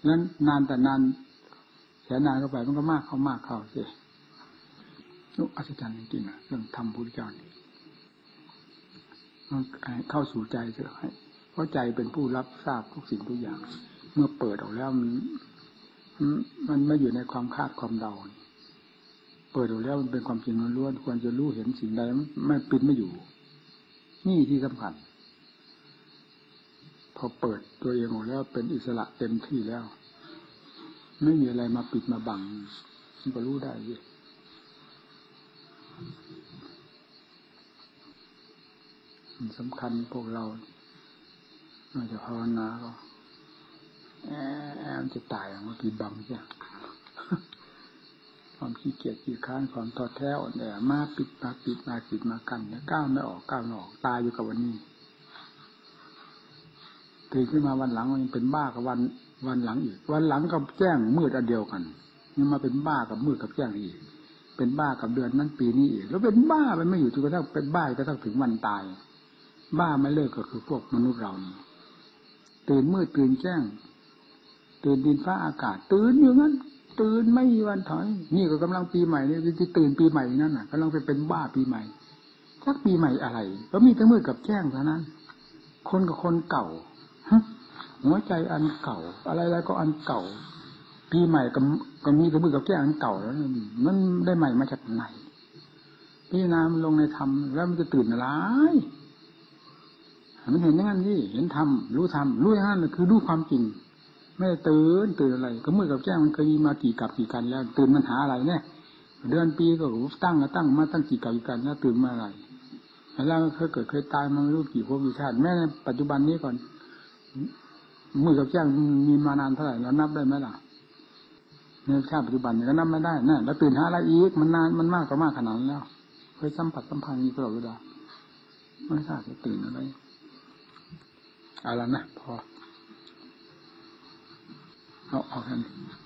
[SPEAKER 1] นั้นนานแต่นานแสนนานเข้าไปมันก็มากเข้าสิอัศจรรย์จริงๆนะเรื่องธรรมพุทธเจ้านี่เข้าสู่ใจเถอะให้เพราะใจเป็นผู้รับทราบทุกสิ่งทุกอย่างเมื่อเปิดออกแล้วมันไม่อยู่ในความคาดความเดาเปิดออกแล้วมันเป็นความจริงล้วนควรจะรู้เห็นสิ่งใดไม่ปิดไม่อยู่นี่ที่สำคัญพอเปิดตัวเองออกแล้วเป็นอิสระเต็มที่แล้วไม่มีอะไรมาปิดมาบังมันก็รู้ได้เลยสำคัญพวกเราเราจะภาวนาก็มันจะตายมันปิดบังใช่ความขี้เกียจขี้ค้านความท้อแท้อ่อนแอมาปิดมากันเนี่ยก้าวไม่ออกตายอยู่กับวันนี้ตื่นขึ้นมาวันหลังมันยังเป็นบ้ากับวันหลังอีกวันหลังกับแจ้งมืดอันเดียวกันยังมาเป็นบ้ากับมืดกับแจ้งอีกเป็นบ้ากับเดือนนั้นปีนี้อีกแล้วเป็นบ้าไปไม่อยู่จนกระทั่งเป็นบ้ากระทั่งถึงวันตายบ้าไม่เลิกก็คือพวกมนุษย์เรานี่ตื่นมืดตื่นแจ้งตื่นดินฟ้าอากาศตื่นอยู่งั้นตื่นไม่มีวันถอยนี่ก็กำลังปีใหม่นี่ที่ตื่นปีใหม่นั่นน่ะกำลังไปเป็นบ้าปีใหม่สักปีใหม่อะไรก็มีแต่มืดกับแจ้งเท่านั้นคนกับคนเก่าหัวใจอันเก่าอะไรๆก็อันเก่าปีใหม่ก็มีแต่มืดกับแจ้งอันเก่าแล้วมันได้ใหม่มาจากไหนพิจารณามันลงในธรรมแล้วมันจะตื่นอะไรมันเห็นอย่างนั้นที่เห็นธรรมรู้ธรรมรู้อย่างนั้นคือรู้ความจริงไม่ได้ตื่นอะไรก็มืดกับแจ้งมันเคยมีมากี่กับกี่กันแล้วตื่นมันหาอะไรเนี่ยเดือนปีก็ตั้งมาตั้งกี่กับกี่กันแล้วตื่นมาอะไรแล้วเคยตายมาไม่รู้กี่ภพกี่ชาติแม้ในปัจจุบันนี้ก่อนมือกับแจ้งมีมานานเท่าไหร่เรานับได้ไหมล่ะในชาติปัจจุบันก็นับไม่ได้นะแล้วตื่นหาอะไรอีกมันนานมันมากก็มากขนาดนั้นแล้วเคยสัมผัสสัมพันธ์นี้ตลอดเวลาไม่ทราบจะตื่นอะไรเอาละนะพอเอาแค่นี้